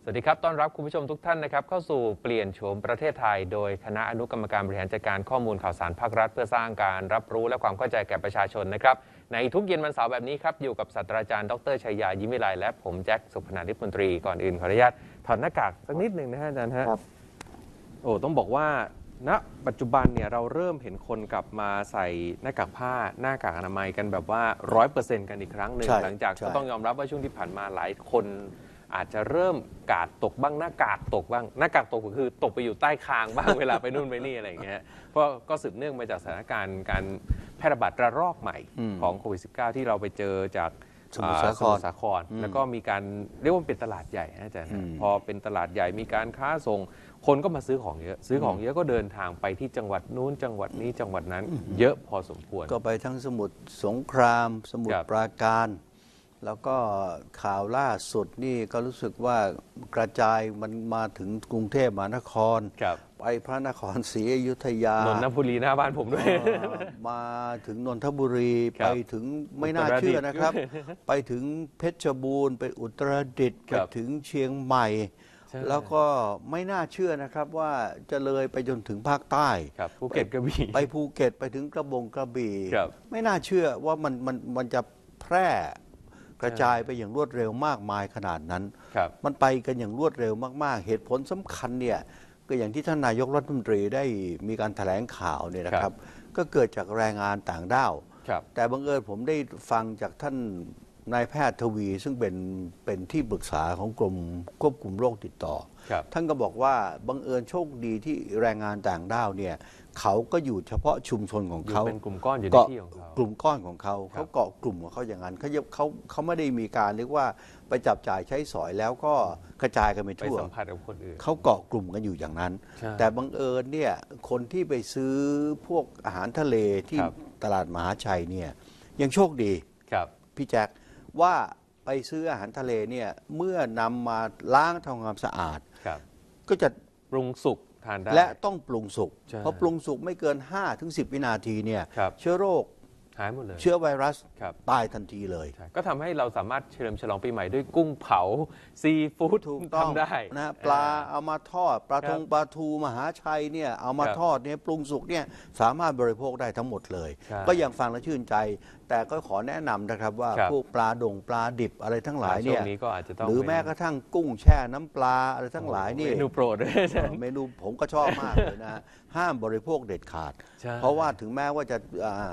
สวัสดีครับต้อนรับคุณผู้ชมทุกท่านนะครับเข้าสู่เปลี่ยนโฉมประเทศไทยโดยคณะอนุกรรมการบริหารจัดการข้อมูลข่าวสารภาครัฐเพื่อสร้างการรับรู้และความเข้าใจแก่ประชาชนนะครับในทุกเย็นวันเสาร์แบบนี้ครับอยู่กับศาสตราจารย์ดรชัยยายิ้มวิไลและผมแจ็คสุพนาธิปมนตรีก่อนอื่นขออนุญาตถอดหน้ากากสักนิดหนึ่งนะฮะอาจารย์ฮะโอ้ต้องบอกว่าณปัจจุบันเนี่ยเราเริ่มเห็นคนกลับมาใส่หน้ากากผ้าหน้ากากอนามัยกันแบบว่า 100% กันอีกครั้งหนึ่งหลังจากก็ต้องยอมรับว่าช่วงที่ผ่านมาหลายคนอาจจะเริ่มกาดตกบ้างหน้ากากตกบ้างหน้ากากตกก็คือตกไปอยู่ใต้คางบ้าง เวลาไปนู่นไปนี่อะไรอย่างเงี้ยเพราะก็สืบเนื่องมาจากสถานการณ์การแพร่ระบาดระลอกใหม่ของโควิด -19 ที่เราไปเจอจากสมุทรสาครแล้วก็มีการเรียกว่าเป็นตลาดใหญ่นะอาจารย์พอเป็นตลาดใหญ่มีการค้าส่งคนก็มาซื้อของเยอะซื้อของเยอะก็เดินทางไปที่จังหวัดนู้นจังหวัดนี้จังหวัดนั้นเยอะพอสมควรก็ไปทั้งสมุทรสงครามสมุทรปราการแล้วก็ข่าวล่าสุดนี่ก็รู้สึกว่ากระจายมันมาถึงกรุงเทพมหานครไปพระนครศรีอยุธยานนทบุรีหน้าบ้านผมด้วยมาถึงนนทบุรีไปถึงไม่น่าเชื่อนะครับไปถึงเพชรบูรณ์ไปอุตรดิตถ์ไปถึงเชียงใหม่แล้วก็ไม่น่าเชื่อนะครับว่าจะเลยไปจนถึงภาคใต้ภูเก็ตกระบี่ไปภูเก็ตไปถึงกระบี่ไม่น่าเชื่อว่ามันจะแพร่กระจายไปอย่างรวดเร็วมากมายขนาดนั้นมันไปกันอย่างรวดเร็วมากๆเหตุผลสำคัญเนี่ยก็อย่างที่ท่านนายกรัฐมนตรีได้มีการแถลงข่าวเนี่ยนะครับก็เกิดจากแรงงานต่างด้าวแต่บังเอิญผมได้ฟังจากท่านนายแพทย์ทวีซึ่งเป็นที่ปรึกษาของกรมควบคุมโรคติดต่อท่านก็บอกว่าบังเอิญโชคดีที่แรงงานต่างด้าวเนี่ยเขาก็อยู่เฉพาะชุมชนของเขาเป็นกลุ่มก้อนอยู่ในที่ของเขากลุ่มก้อนของเขาเกาะกลุ่มของเขาอย่างนั้นเขาไม่ได้มีการเรียกว่าไปจับจ่ายใช้สอยแล้วก็กระจายกันไปทั่วไปสัมผัสกับคนอื่นเขาเกาะกลุ่มกันอยู่อย่างนั้นแต่บังเอิญเนี่ยคนที่ไปซื้อพวกอาหารทะเลที่ตลาดมหาชัยเนี่ยยังโชคดีพี่แจ็คว่าไปซื้ออาหารทะเลเนี่ยเมื่อนำมาล้างทำความสะอาดก็จะปรุงสุกทานได้และต้องปรุงสุกเพราะปรุงสุกไม่เกิน 5-10 วินาทีเนี่ยเชื้อโรคหายหมดเลยเชื้อไวรัสตายทันทีเลยก็ทำให้เราสามารถเฉลิมฉลองปีใหม่ด้วยกุ้งเผาซีฟู้ดทำได้นะปลาเอามาทอดปลาทูมหาชัยเนี่ยเอามาทอดเนี่ยปรุงสุกเนี่ยสามารถบริโภคได้ทั้งหมดเลยก็ยังฟังแล้วชื่นใจแต่ก็ขอแนะนำนะครับว่าพวกปลาดิบอะไรทั้งหลายเนี่ยหรือแม้กระทั่งกุ้งแช่น้ำปลาอะไรทั้งหลายนี่เมนูโปรดเมนูผมก็ชอบมากเลยนะห้ามบริโภคเด็ดขาดเพราะว่าถึงแม้ว่าจะ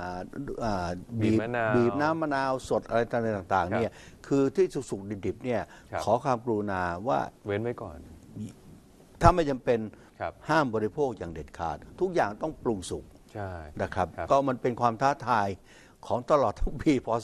บีบน้ำมะนาวสดอะไรต่างๆเนี่ยคือที่สุกๆดิบๆเนี่ยขอความกรุณาว่าเว้นไว้ก่อนถ้าไม่จำเป็นห้ามบริโภคอย่างเด็ดขาดทุกอย่างต้องปรุงสุกนะครับก็มันเป็นความท้าทายของตลอดทั้งปีพศ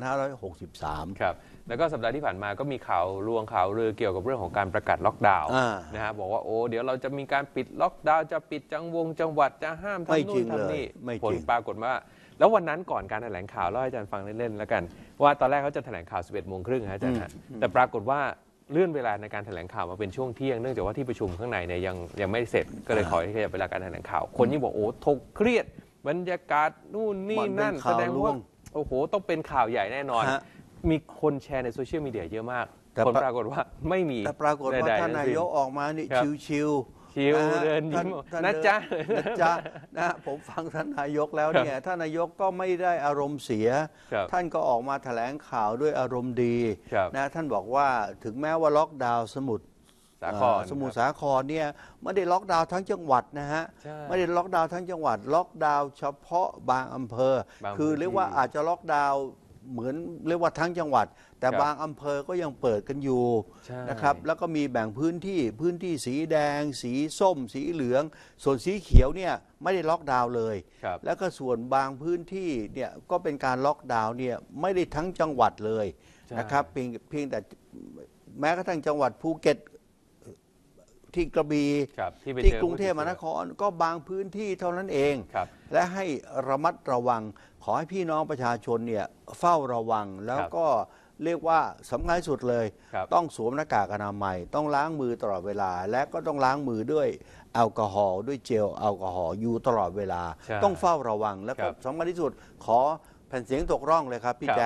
2563 ครับแล้วก็สัปดาห์ที่ผ่านมาก็มีข่าวลวงข่าวลือเกี่ยวกับเรื่องของการประกาศล็อกดาวน์นะฮะบอกว่าโอ้เดี๋ยวเราจะมีการปิดล็อกดาวน์จะปิดจังหวัดจะห้ามทำนู่นทำนี่ผลปรากฏว่าแล้ววันนั้นก่อนการแถลงข่าวเล่าให้อาจารย์ฟังเล่นๆแล้วกันว่าตอนแรกเขาจะแถลงข่าว 11:30 น.อาจารย์แต่ปรากฏว่าเลื่อนเวลาในการแถลงข่าวมาเป็นช่วงเที่ยงเนื่องจากว่าที่ประชุมข้างในเนี่ยยังไม่เสร็จก็เลยขอให้ขยับเวลาการแถลงข่าวคนยิ่งบอกโอ้ถกเครียดบรรยากาศนู่นนี่นั่นแสดงว่าโอ้โหต้องเป็นข่าวใหญ่แน่นอนมีคนแชร์ในโซเชียลมีเดียเยอะมากผลปรากฏว่าไม่มีแต่ปรากฏว่าท่านนายกออกมานี่ชิวเดินยิ้มนะจ๊ะนะผมฟังท่านนายกแล้วเนี่ยท่านนายกก็ไม่ได้อารมณ์เสียท่านก็ออกมาแถลงข่าวด้วยอารมณ์ดีนะท่านบอกว่าถึงแม้ว่าล็อกดาวน์สมุทรสาครเนี่ยไม่ได้ล็อกดาวน์ทั้งจังหวัดนะฮะไม่ได้ล็อกดาวน์ทั้งจังหวัดล็อกดาวน์เฉพาะบางอำเภอคือเรียกว่าอาจจะล็อกดาวน์เหมือนเรียกว่าทั้งจังหวัดแต่บางอำเภอก็ยังเปิดกันอยู่นะครับแล้วก็มีแบ่งพื้นที่สีแดงสีส้มสีเหลืองส่วนสีเขียวเนี่ยไม่ได้ล็อกดาวน์เลยแล้วก็ส่วนบางพื้นที่เนี่ยก็เป็นการล็อกดาวน์เนี่ยไม่ได้ทั้งจังหวัดเลยนะครับเพียงแต่แม้กระทั่งจังหวัดภูเก็ตที่กระบี่ที่กรุงเทพมหานครก็บางพื้นที่เท่านั้นเองและให้ระมัดระวังขอให้พี่น้องประชาชนเนี่ยเฝ้าระวังแล้วก็เรียกว่าสำคัญที่สุดเลยต้องสวมหน้ากากอนามัยต้องล้างมือตลอดเวลาและก็ต้องล้างมือด้วยแอลกอฮอล์ด้วยเจลแอลกอฮอล์อยู่ตลอดเวลาต้องเฝ้าระวังแล้วก็สำคัญที่สุดขอแผ่นเสียงตกร่องเลยครับพี่แจ็คค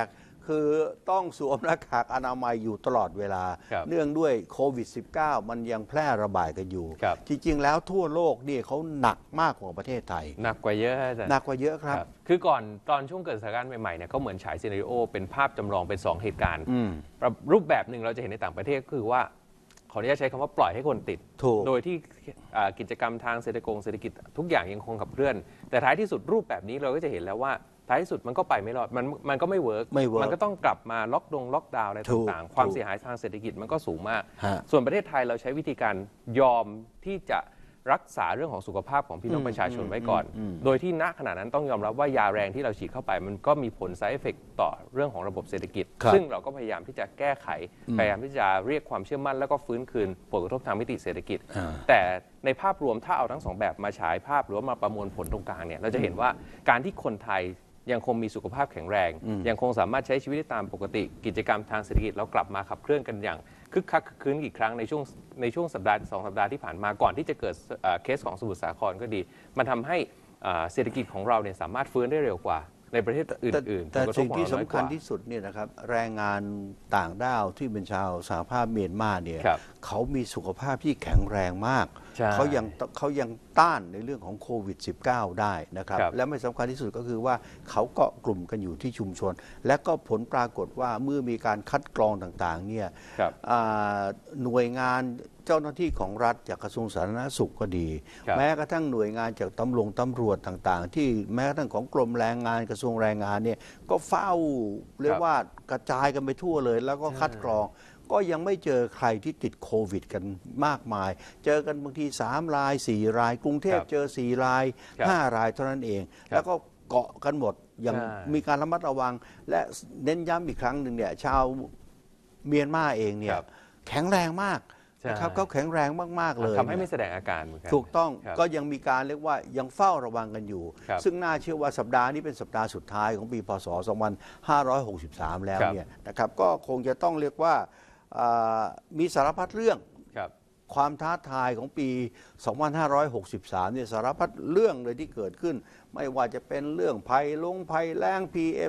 คือต้องสวมหน้ากากอนามัยอยู่ตลอดเวลา เนื่องด้วยโควิด -19 มันยังแพร่ระบาดกันอยู่จริงๆแล้วทั่วโลกนี่เขาหนักมากกว่าประเทศไทยหนักกว่าเยอะอาจารย์หนักกว่าเยอะครับคือก่อนตอนช่วงเกิดสถานการณ์ใหม่ๆเนี่ยเขาเหมือนฉายซีนาริโอเป็นภาพจำลองเป็น2เหตุการณ์รูปแบบหนึ่งเราจะเห็นในต่างประเทศคือว่าขออนุญาตใช้คำว่าปล่อยให้คนติดโดยที่กิจกรรมทางเศรษฐกิจทุกอย่างยังคงขับเคลื่อนแต่ท้ายที่สุดรูปแบบนี้เราก็จะเห็นแล้วว่าท้ายที่สุดมันก็ไปไม่รอดมันก็ไม่เวิร์กมันก็ต้องกลับมาล็อกดาวน์อะไรต่างๆความเสียหายทางเศรษฐกิจมันก็สูงมากส่วนประเทศไทยเราใช้วิธีการยอมที่จะรักษาเรื่องของสุขภาพของพี่น้องประชาชนไว้ก่อนโดยที่ณขณะนั้นต้องยอมรับว่ายาแรงที่เราฉีดเข้าไปมันก็มีผล side effect ต่อเรื่องของระบบเศรษฐกิจซึ่งเราก็พยายามที่จะแก้ไขพยายามที่จะเรียกความเชื่อมั่นแล้วก็ฟื้นคืนผลกระทบทางมิติเศรษฐกิจแต่ในภาพรวมถ้าเอาทั้ง2แบบมาฉายภาพหรือว่ามาประมวลผลตรงกลางเนี่ยเราจะเห็นว่าการที่คนไทยยังคงมีสุขภาพแข็งแรงยังคงสามารถใช้ชีวิตได้ตามปกติกิจกรรมทางเศรษฐกิจแล้วกลับมาขับเคลื่อนกันอย่างคึกคักคึกคืนอีกครั้งในช่วงสัปดาห์2 สัปดาห์ที่ผ่านมาก่อนที่จะเกิดเคสของสมุทรสาครก็ดีมันทำให้เศรษฐกิจของเราเนี่ยสามารถฟื้นได้เร็วกว่าในประเทศอื่นๆแต่สิ่งที่สำคัญที่สุดเนี่ยนะครับแรงงานต่างด้าวที่เป็นชาวสหภาพเมียนมาเนี่ยเขามีสุขภาพที่แข็งแรงมากเขายังต้านในเรื่องของโควิด -19 ได้นะครับและไม่สำคัญที่สุดก็คือว่าเขาเกาะกลุ่มกันอยู่ที่ชุมชนและก็ผลปรากฏว่าเมื่อมีการคัดกรองต่างๆเนี่ยหน่วยงานเจ้าหน้าที่ของรัฐจากกระทรวงสาธารณสุขก็ดีแม้กระทั่งหน่วยงานจากตำรวจต่างๆที่แม้กระทั่งของกรมแรงงานกระทรวงแรงงานเนี่ยก็เฝ้าเรียกว่ากระจายกันไปทั่วเลยแล้วก็คัดกรองก็ยังไม่เจอใครที่ติดโควิดกันมากมายเจอกันบางที3 ราย 4 รายกรุงเทพเจอ4 ราย 5 รายเท่านั้นเองแล้วก็เกาะกันหมดยังมีการระมัดระวังและเน้นย้ำอีกครั้งหนึ่งเนี่ยชาวเมียนมาเองเนี่ยแข็งแรงมากนะครับเขาแข็งแรงมากๆเลยทำให้ไม่แสดงอาการเหมือนกันถูกต้องก็ยังมีการเรียกว่ายังเฝ้าระวังกันอยู่ซึ่งน่าเชื่อว่าสัปดาห์นี้เป็นสัปดาห์สุดท้ายของปีพศ 2563 แล้วเนี่ยนะครับก็คงจะต้องเรียกว่ามีสารพัดเรื่องความท้าทายของปี 2563 เนี่ยสารพัดเรื่องเลยที่เกิดขึ้นไม่ว่าจะเป็นเรื่องภัยแล้ง PM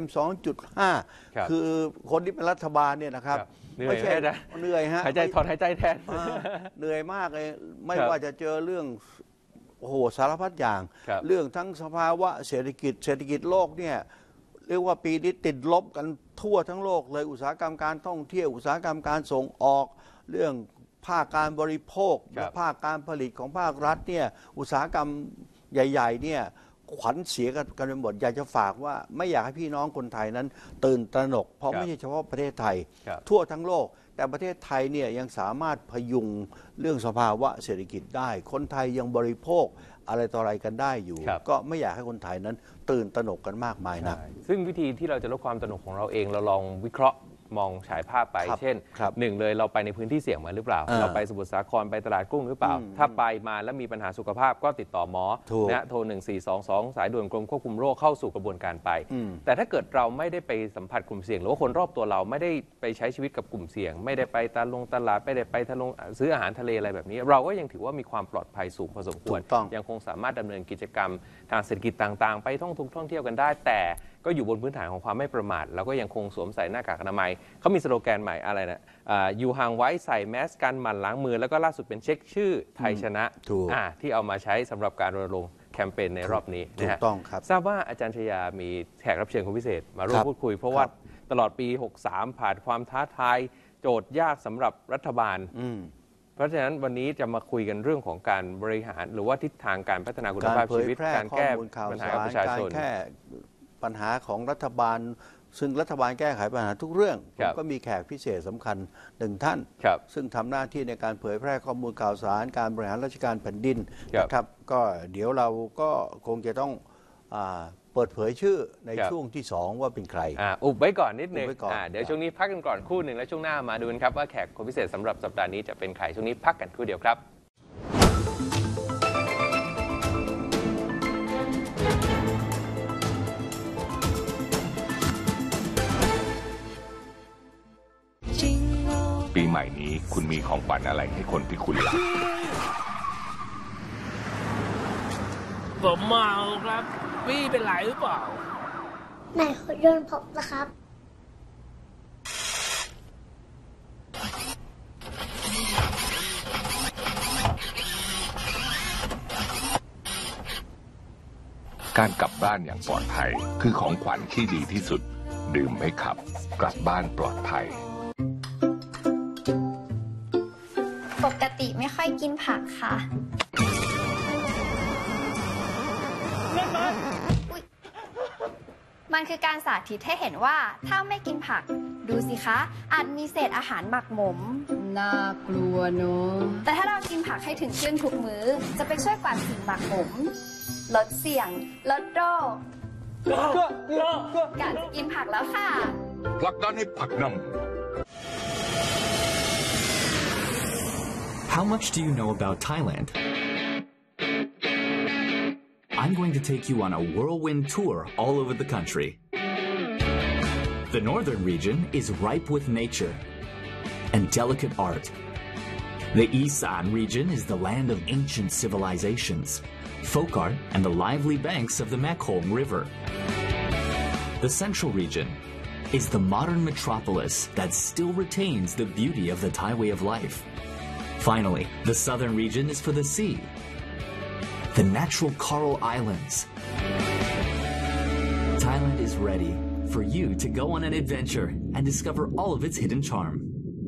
2.5 คือคนที่เป็นรัฐบาลเนี่ยนะครับไม่ใช่เหนื่อยฮะถอนหายใจแทนเหนื่อยมากเลยไม่ว่าจะเจอเรื่องโอ้โหสารพัดอย่างเรื่องทั้งสภาวะเศรษฐกิจโลกเนี่ยเรียกว่าปีนี้ติดลบกันทั่วทั้งโลกเลยอุตสาหกรรมการท่องเที่ยวอุตสาหกรรมการส่งออกเรื่องภาคการบริโภคและภาคการผลิตของภาครัฐเนี่ยอุตสาหกรรมใหญ่ๆเนี่ยขวัญเสียกันไปหมดอยากจะฝากว่าไม่อยากให้พี่น้องคนไทยนั้นตื่นตระหนกเพราะไม่ใช่เฉพาะประเทศไทยทั่วทั้งโลกแต่ประเทศไทยเนี่ยยังสามารถพยุงเรื่องสภาวะเศรษฐกิจได้คนไทยยังบริโภคอะไรต่ออะไรกันได้อยู่ก็ไม่อยากให้คนไทยนั้นตื่นตระหนกกันมากมายนักซึ่งวิธีที่เราจะลดความตระหนกของเราเองเราลองวิเคราะห์มองฉายภาพไปเช่นหนึ่งเลยเราไปในพื้นที่เสี่ยงมาหรือเปล่าเราไปสมุทรสาครไปตลาดกุ้งหรือเปล่าถ้าไปมาแล้วมีปัญหาสุขภาพก็ติดต่อหมอนะโทร1422สายด่วนกรมควบคุมโรคเข้าสู่กระบวนการไปแต่ถ้าเกิดเราไม่ได้ไปสัมผัสกลุ่มเสี่ยงหรือว่าคนรอบตัวเราไม่ได้ไปใช้ชีวิตกับกลุ่มเสี่ยงไม่ได้ไปตลาดไม่ได้ไปซื้ออาหารทะเลอะไรแบบนี้เราก็ยังถือว่ามีความปลอดภัยสูงพอสมควรยังคงสามารถดำเนินกิจกรรมทางเศรษฐกิจต่างๆไปท่องเที่ยวกันได้แต่ก็อยู่บนพื้นฐานของความไม่ประมาทแล้วก็ยังคงสวมใส่หน้ากากอนามัยเขามีสโลแกนใหม่อะไรนะอยู่ห่างไว้ใส่แมสกันหมั่นล้างมือแล้วก็ล่าสุดเป็นเช็คชื่อไทยชนะที่เอามาใช้สำหรับการรณรงค์แคมเปญในรอบนี้ถูกต้องครับทราบว่าอาจารย์ชยามีแขกรับเชิญคนพิเศษมาร่วมพูดคุยเพราะว่าตลอดปี 63 ผ่านความท้าทายโจทย์ยากสำหรับรัฐบาลเพราะฉะนั้นวันนี้จะมาคุยกันเรื่องของการบริหารหรือว่าทิศทางการพัฒนาคุณภาพชีวิตการแก้ปัญหาประชาชนปัญหาของรัฐบาลซึ่งรัฐบาลแก้ไขปัญหาทุกเรื่องก็มีแขกพิเศษสำคัญ1 ท่านซึ่งทำหน้าที่ในการเผยแพร่ข้อมูลข่าวสารการบริหารราชการแผ่นดินนะครับก็เดี๋ยวเราก็คงจะต้องเปิดเผยชื่อในช่วงที่2ว่าเป็นใครอุบไว้ก่อนนิดนึงเดี๋ยวช่วงนี้พักกันก่อนคู่หนึ่งแล้วช่วงหน้ามาดูกันครับว่าแขกคนพิเศษสำหรับสัปดาห์นี้จะเป็นใครช่วงนี้พักกันครู่เดียวครับปีใหม่นี้คุณมีของขวัญอะไรให้คนที่คุณรักผมเมาครับพี่เป็นไรหรือเปล่าไหนรถยนต์ผมนะครับการกลับบ้านอย่างปลอดภัยคือของขวัญที่ดีที่สุดดื่มไม่ขับกลับบ้านปลอดภัยปกติไม่ค่อยกินผักค่ะมันคือการสาธิตให้เห็นว่าถ้าไม่กินผักดูสิคะอาจมีเศษอาหารหมักหมมน่ากลัวเนอะแต่ถ้าเรากินผักให้ถึงเครื่องทุกมื้อจะไปช่วยกวาดสิ่งหมักหมมลดเสี่ยงลดโรคการจะกินผักแล้วค่ะผลักดันให้ผักนำ How much do you know about Thailand? I'm going to take you on a whirlwind tour all over the country. The northern region is ripe with nature and delicate art. The Isan region is the land of ancient civilizations, folk art, and the lively banks of the Mekong River. The central region is the modern metropolis that still retains the beauty of the Thai way of life. Finally, the southern region is for the sea, the natural coral islands. Thailand is ready for you to go on an adventure and discover all of its hidden charm.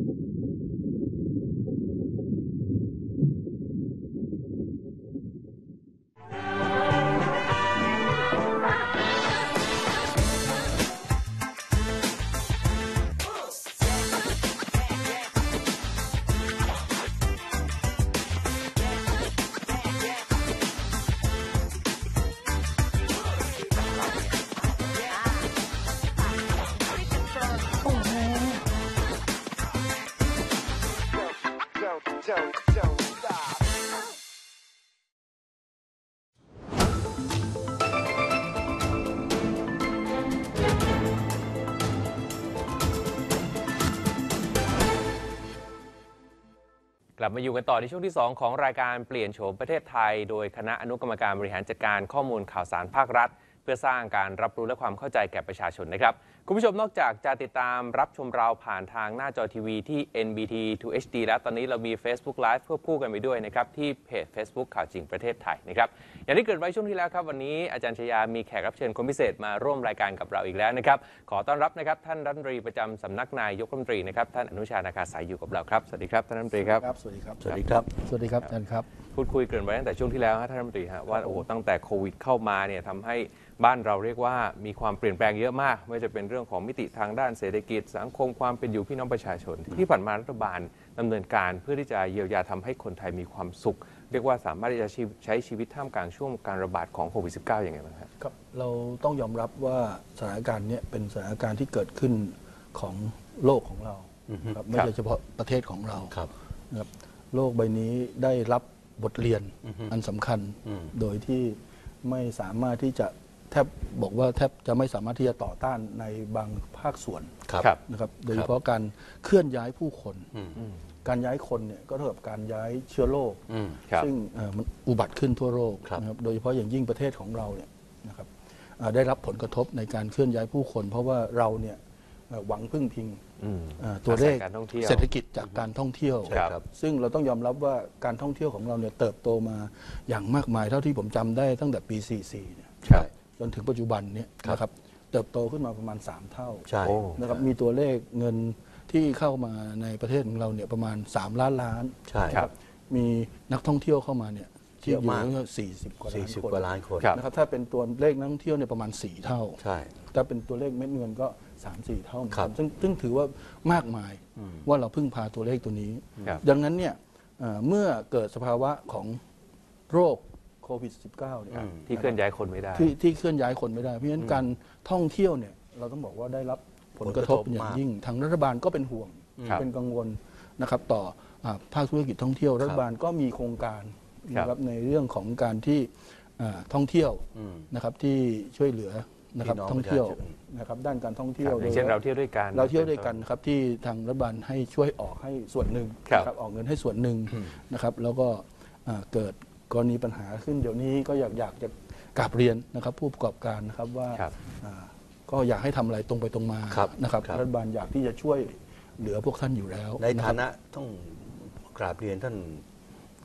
กลับมาอยู่กันต่อในช่วงที่ 2 ของรายการเปลี่ยนโฉมประเทศไทยโดยคณะอนุกรรมการบริหารจัดการข้อมูลข่าวสารภาครัฐเพื่อสร้างการรับรู้และความเข้าใจแก่ประชาชนนะครับคุณผู้ชมนอกจากจะติดตามรับชมเราผ่านทางหน้าจอทีวีที่ NBT 2 HD แล้วตอนนี้เรามี Facebook Live ควบคู่กันไปด้วยนะครับที่เพจ Facebook ข่าวจริงประเทศไทยนะครับอย่างที่เกิดไว้ช่วงที่แล้วครับวันนี้อาจารย์ชยามีแขกรับเชิญคนพิเศษมาร่วมรายการกับเราอีกแล้วนะครับขอต้อนรับนะครับท่านรัฐมนตรีประจำสำนักนายกรัฐมนตรีนะครับท่านอนุชานาคาสายอยู่กับเราครับสวัสดีครับท่านรัฐมนตรีครับสวัสดีครับสวัสดีครับสวัสดีครับอาจารย์ครับพูดคุยเกินไว้ตั้งแต่ช่วงที่แล้วท่านรัฐมนตรีฮะว่าโอ้ตั้งแต่โควิดเข้ามาเนี่ยทำให้บ้านเราเรียกว่ามีความเปลี่ยนแปลงเยอะมากไม่ว่าจะเป็นเรื่องของมิติทางด้านเศรษฐกิจสังคมความเป็นอยู่พี่น้องประชาชนที่ผ่านมารัฐบาลดำเนินการเพื่อที่จะเยียวยาทำให้คนไทยมีความสุขเรียกว่าสามารถที่จะใช้ชีวิตท่ามกลางช่วงการระบาดของโควิด -19 อย่างไรบ้างครับครับเราต้องยอมรับว่าสถานการณ์นี้เป็นสถานการณ์ที่เกิดขึ้นของโลกของเราครับไม่ใช่เฉพาะประเทศของเรานะครับโลกใบนี้ได้รับบทเรียนอันสำคัญโดยที่ไม่สามารถที่จะแทบจะไม่สามารถที่จะต่อต้านในบางภาคส่วนนะครับโดยเฉพาะการเคลื่อนย้ายผู้คนการย้ายคนเนี่ยก็เท่ากับการย้ายเชื้อโรคซึ่งมันอุบัติขึ้นทั่วโลกนะครับโดยเฉพาะอย่างยิ่งประเทศของเราเนี่ยนะครับได้รับผลกระทบในการเคลื่อนย้ายผู้คนเพราะว่าเราเนี่ยหวังพึ่งพิงตัวเลขเศรษฐกิจจากการท่องเที่ยวซึ่งเราต้องยอมรับว่าการท่องเที่ยวของเราเนี่ยเติบโตมาอย่างมากมายเท่าที่ผมจำได้ตั้งแต่ปี 44 เนี่ยจนถึงปัจจุบันเนี่ยนะครับเติบโตขึ้นมาประมาณ3 เท่านะครับมีตัวเลขเงินที่เข้ามาในประเทศของเราเนี่ยประมาณ3 ล้านล้านครับมีนักท่องเที่ยวเข้ามาเนี่ยที่อยู่40 กว่าล้านคนนะครับถ้าเป็นตัวเลขนักท่องเที่ยวเนี่ยประมาณ4 เท่าถ้าเป็นตัวเลขเม็ดเงินก็3-4 เท่าซึ่งถือว่ามากมายว่าเราพึ่งพาตัวเลขตัวนี้ดังนั้นเนี่ยเมื่อเกิดสภาวะของโรคโควิด -19 เนี่ยที่เคลื่อนย้ายคนไม่ได้ที่เคลื่อนย้ายคนไม่ได้เพราะฉะนั้นการท่องเที่ยวเนี่ยเราต้องบอกว่าได้รับผลกระทบอย่างยิ่งทางรัฐบาลก็เป็นห่วงเป็นกังวลนะครับต่อภาคธุรกิจท่องเที่ยวรัฐบาลก็มีโครงการนะครับในเรื่องของการที่ท่องเที่ยวนะครับที่ช่วยเหลือนะครับท่องเที่ยวนะครับด้านการท่องเที่ยวอย่างเช่นเราเที่ยวด้วยกันครับที่ทางรัฐบาลให้ช่วยออกให้ส่วนหนึ่งนะครับออกเงินให้ส่วนหนึ่งนะครับแล้วก็เกิดกรณีปัญหาขึ้นเดี๋ยวนี้ก็อยากจะกราบเรียนนะครับผู้ประกอบการนะครับว่าก็อยากให้ทำอะไรตรงไปตรงมานะครับรัฐบาลอยากที่จะช่วยเหลือพวกท่านอยู่แล้วในฐานะต้องกราบเรียนท่าน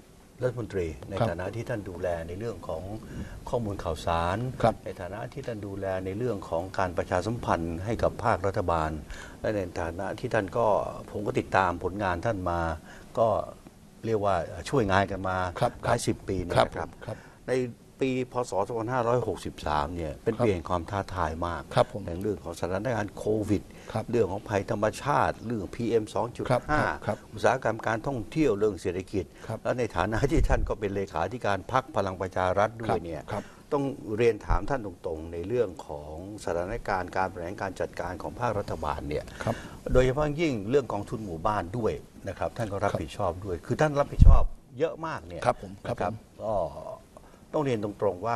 รัฐมนตรีในฐานะที่ท่านดูแลในเรื่องของข้อมูลข่าวสารในฐานะที่ท่านดูแลในเรื่องของการประชาสัมพันธ์ให้กับภาครัฐบาลและในฐานะที่ท่านก็ผมก็ติดตามผลงานท่านมาก็เรียกว่าช่วยงานกันมาหลาย10 ปีนะครับในปีพศ 2563 เนี่ยเป็นปีแห่งความท้าทายมากในเรื่องของสถานการณ์โควิดเรื่องของภัยธรรมชาติเรื่อง PM 2.5 อุตสาหกรรมการท่องเที่ยวเรื่องเศรษฐกิจและในฐานะที่ท่านก็เป็นเลขาธิการพรรคพลังประชารัฐด้วยเนี่ยต้องเรียนถามท่านตรงๆในเรื่องของสถานการณ์การบริหารการจัดการของภาครัฐบาลเนี่ยโดยเฉพาะยิ่งเรื่องกองทุนหมู่บ้านด้วยนะครับท่านก็รับผิดชอบด้วยคือท่านรับผิดชอบเยอะมากเนี่ยนะครับก็ต้องเรียนตรงๆว่า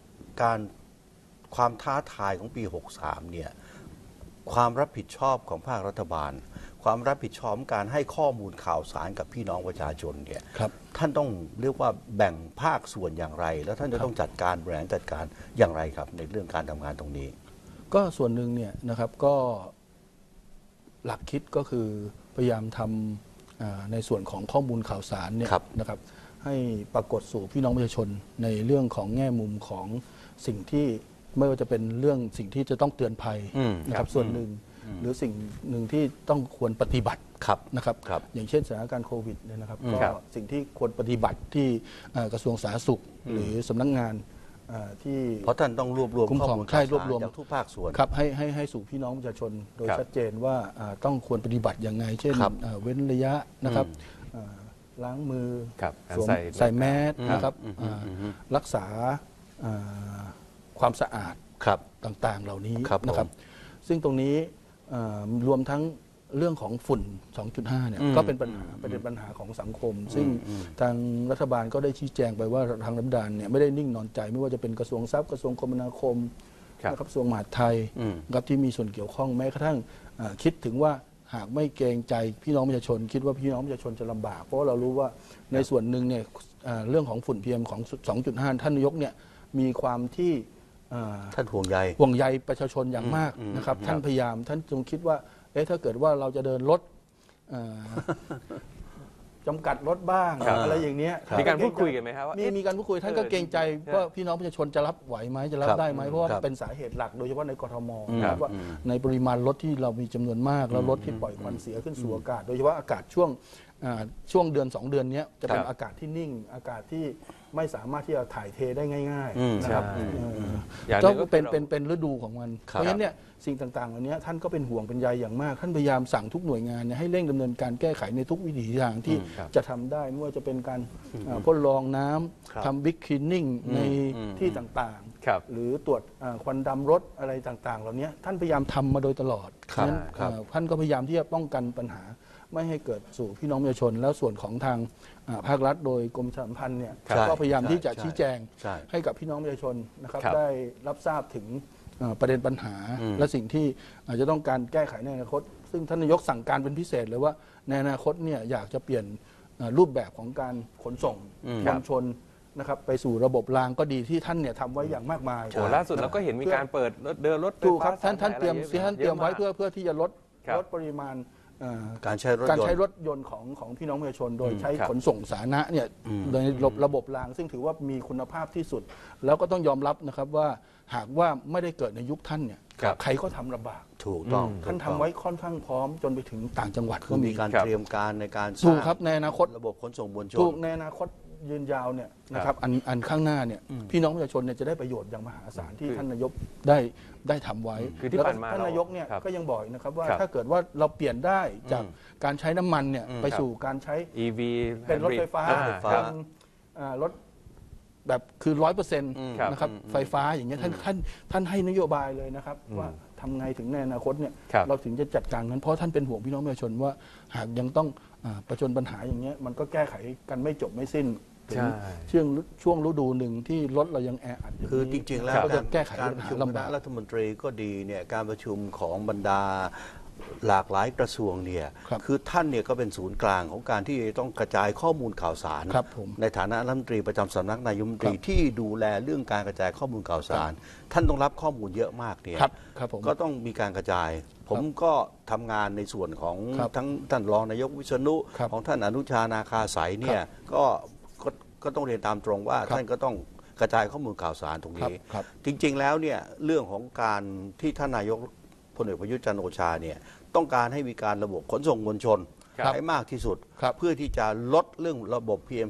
ความท้าทายของปี 63 เนี่ยความรับผิดชอบของภาครัฐบาลความรับผิดชอบการให้ข้อมูลข่าวสารกับพี่น้องประชาชนเนี่ยท่านต้องเรียกว่าแบ่งภาคส่วนอย่างไรแล้วท่านจะต้องจัดการบริหารจัดการอย่างไรครับในเรื่องการทำงานตรงนี้ก็ส่วนหนึ่งเนี่ยนะครับก็หลักคิดก็คือพยายามทำในส่วนของข้อมูลข่าวสารเนี่ยนะครับให้ปรากฏสู่พี่น้องประชาชนในเรื่องของแง่มุมของสิ่งที่ไม่ว่าจะเป็นเรื่องสิ่งที่จะต้องเตือนภัยนะครับส่วนหนึ่งหรือสิ่งหนึ่งที่ต้องควรปฏิบัตินะครับอย่างเช่นสถานการณ์โควิดเนี่ยนะครับก็สิ่งที่ควรปฏิบัติที่กระทรวงสาธารณสุขหรือสำนักงานที่เพราะท่านต้องรวบรวมข้อมูลข่าวสารจากทุกภาคส่วนครับให้สู่พี่น้องประชาชนโดยชัดเจนว่าต้องควรปฏิบัติอย่างไรเช่นเว้นระยะนะครับล้างมือใส่แมสนะครับรักษาความสะอาดต่างๆเหล่านี้นะครับซึ่งตรงนี้รวมทั้งเรื่องของฝุ่น 2.5 เนี่ยก็เป็นปัญหาของสังคมซึ่งทางรัฐบาลก็ได้ชี้แจงไปว่าทางรัฐบาลเนี่ยไม่ได้นิ่งนอนใจไม่ว่าจะเป็นกระทรวงทรัพย์กระทรวงคมนาคมกระทรวงมหาดไทยครับที่มีส่วนเกี่ยวข้องแม้กระทั่งคิดถึงว่าหากไม่เกรงใจพี่น้องประชาชนคิดว่าพี่น้องประชาชนจะลำบากเพราะเรารู้ว่าในส่วนหนึ่งเนี่ยเรื่องของฝุ่น PM ของ 2.5 ท่านนายกเนี่ยมีความที่ท่านห่วงใยประชาชนอย่างมากนะครับท่านพยายามท่านจงคิดว่าถ้าเกิดว่าเราจะเดินรถจำกัดรถบ้างอะไรอย่างนี้มีการพูดคุยกันไหมครับว่ามีการพูดคุยท่านก็เกรงใจว่าพี่น้องประชาชนจะรับไหวไหมจะรับได้ไหมเพราะว่าเป็นสาเหตุหลักโดยเฉพาะในกทมว่าในปริมาณรถที่เรามีจำนวนมากแล้วรถที่ปล่อยควันเสียขึ้นสู่อากาศโดยเฉพาะอากาศช่วงเดือน2 เดือนนี้จะเป็นอากาศที่นิ่งอากาศที่ไม่สามารถที่จะถ่ายเทได้ง่ายๆนะครับต้องเป็นฤดูของมันเพราะฉะนั้นเนี่ยสิ่งต่างๆเหล่านี้ท่านก็เป็นห่วงเป็นใยอย่างมากท่านพยายามสั่งทุกหน่วยงานให้เร่งดำเนินการแก้ไขในทุกวิถีทางที่จะทำได้ไม่ว่าจะเป็นการพ่นรองน้ำทำบิ๊กคลีนนิ่งในที่ต่างๆหรือตรวจควันดำรถอะไรต่างๆเหล่านี้ท่านพยายามทำมาโดยตลอดนั้นท่านก็พยายามที่จะป้องกันปัญหาไม่ให้เกิดสู่พี่น้องประชาชนแล้วส่วนของทางภาครัฐโดยกรมประชาสัมพันธ์เนี่ยก็พยายามที่จะชี้แจงให้กับพี่น้องประชาชนนะครับได้รับทราบถึงประเด็นปัญหาและสิ่งที่อาจจะต้องการแก้ไขในอนาคตซึ่งท่านนายกสั่งการเป็นพิเศษเลยว่าในอนาคตเนี่ยอยากจะเปลี่ยนรูปแบบของการขนส่งมวลชนนะครับไปสู่ระบบรางก็ดีที่ท่านเนี่ยทำไว้อย่างมากมายล่าสุดเราก็เห็นมีการเปิดเดินรถถูกครับท่านเตรียมไว้เพื่อที่จะลดปริมาณการใช้รถยนต์ของพี่น้องประชาชนโดยใช้ขนส่งสาธารณะเนี่ยโดยระบบรางซึ่งถือว่ามีคุณภาพที่สุดแล้วก็ต้องยอมรับนะครับว่าหากว่าไม่ได้เกิดในยุคท่านเนี่ยใครก็ทำลำบากถูกต้องท่านทำไว้ค่อนข้างพร้อมจนไปถึงต่างจังหวัดก็มีการเตรียมการในการสร้างครับในอนาคตระบบขนส่งมวลชนถูกในอนาคตยืนยาวเนี่ยนะครับอันข้างหน้าเนี่ยพี่น้องประชาชนเนี่ยจะได้ประโยชน์อย่างมหาศาลที่ท่านนายกได้ทำไว้แล้วท่านนายกเนี่ยก็ยังบอกนะครับว่าถ้าเกิดว่าเราเปลี่ยนได้จากการใช้น้ำมันเนี่ยไปสู่การใช้ EV เป็นรถไฟฟ้าเป็นรถแบบคือ 100% นะครับไฟฟ้าอย่างเงี้ยท่านให้นโยบายเลยนะครับว่าทำไงถึงในอนาคตเนี่ยเราถึงจะจัดการนั้นเพราะท่านเป็นห่วงพี่น้องประชาชนว่าหากยังต้องประจนปัญหาอย่างเงี้ยมันก็แก้ไขกันไม่จบไม่สิ้นถึงช่วงฤดูหนึ่งที่รถเรายังแออัดคือจริงๆแล้วการประชุมคณะรัฐมนตรีก็ดีเนี่ยการประชุมของบรรดาหลากหลายกระทรวงเนี่ยคือท่านเนี่ยก็เป็นศูนย์กลางของการที่ต้องกระจายข้อมูลข่าวสารในฐานะรัฐมนตรีประจำสำนักนายกรัฐมนตรีที่ดูแลเรื่องการกระจายข้อมูลข่าวสารท่านต้องรับข้อมูลเยอะมากเนี่ยก็ต้องมีการกระจายผมก็ทำงานในส่วนของทั้งท่านรองนายกวิษณุของท่านอนุชานาคาสายเนี่ยก็ก็ต้องเรียนตามตรงว่าท่านก็ต้องกระจายข้อมูลข่าวสารตรงนี้จริงๆแล้วเนี่ยเรื่องของการที่ท่านนายกพลเอกประยุทธ์จันทร์โอชาเนี่ยต้องการให้มีการระบบขนส่งมวลชนให้มากที่สุดเพื่อที่จะลดเรื่องระบบ PM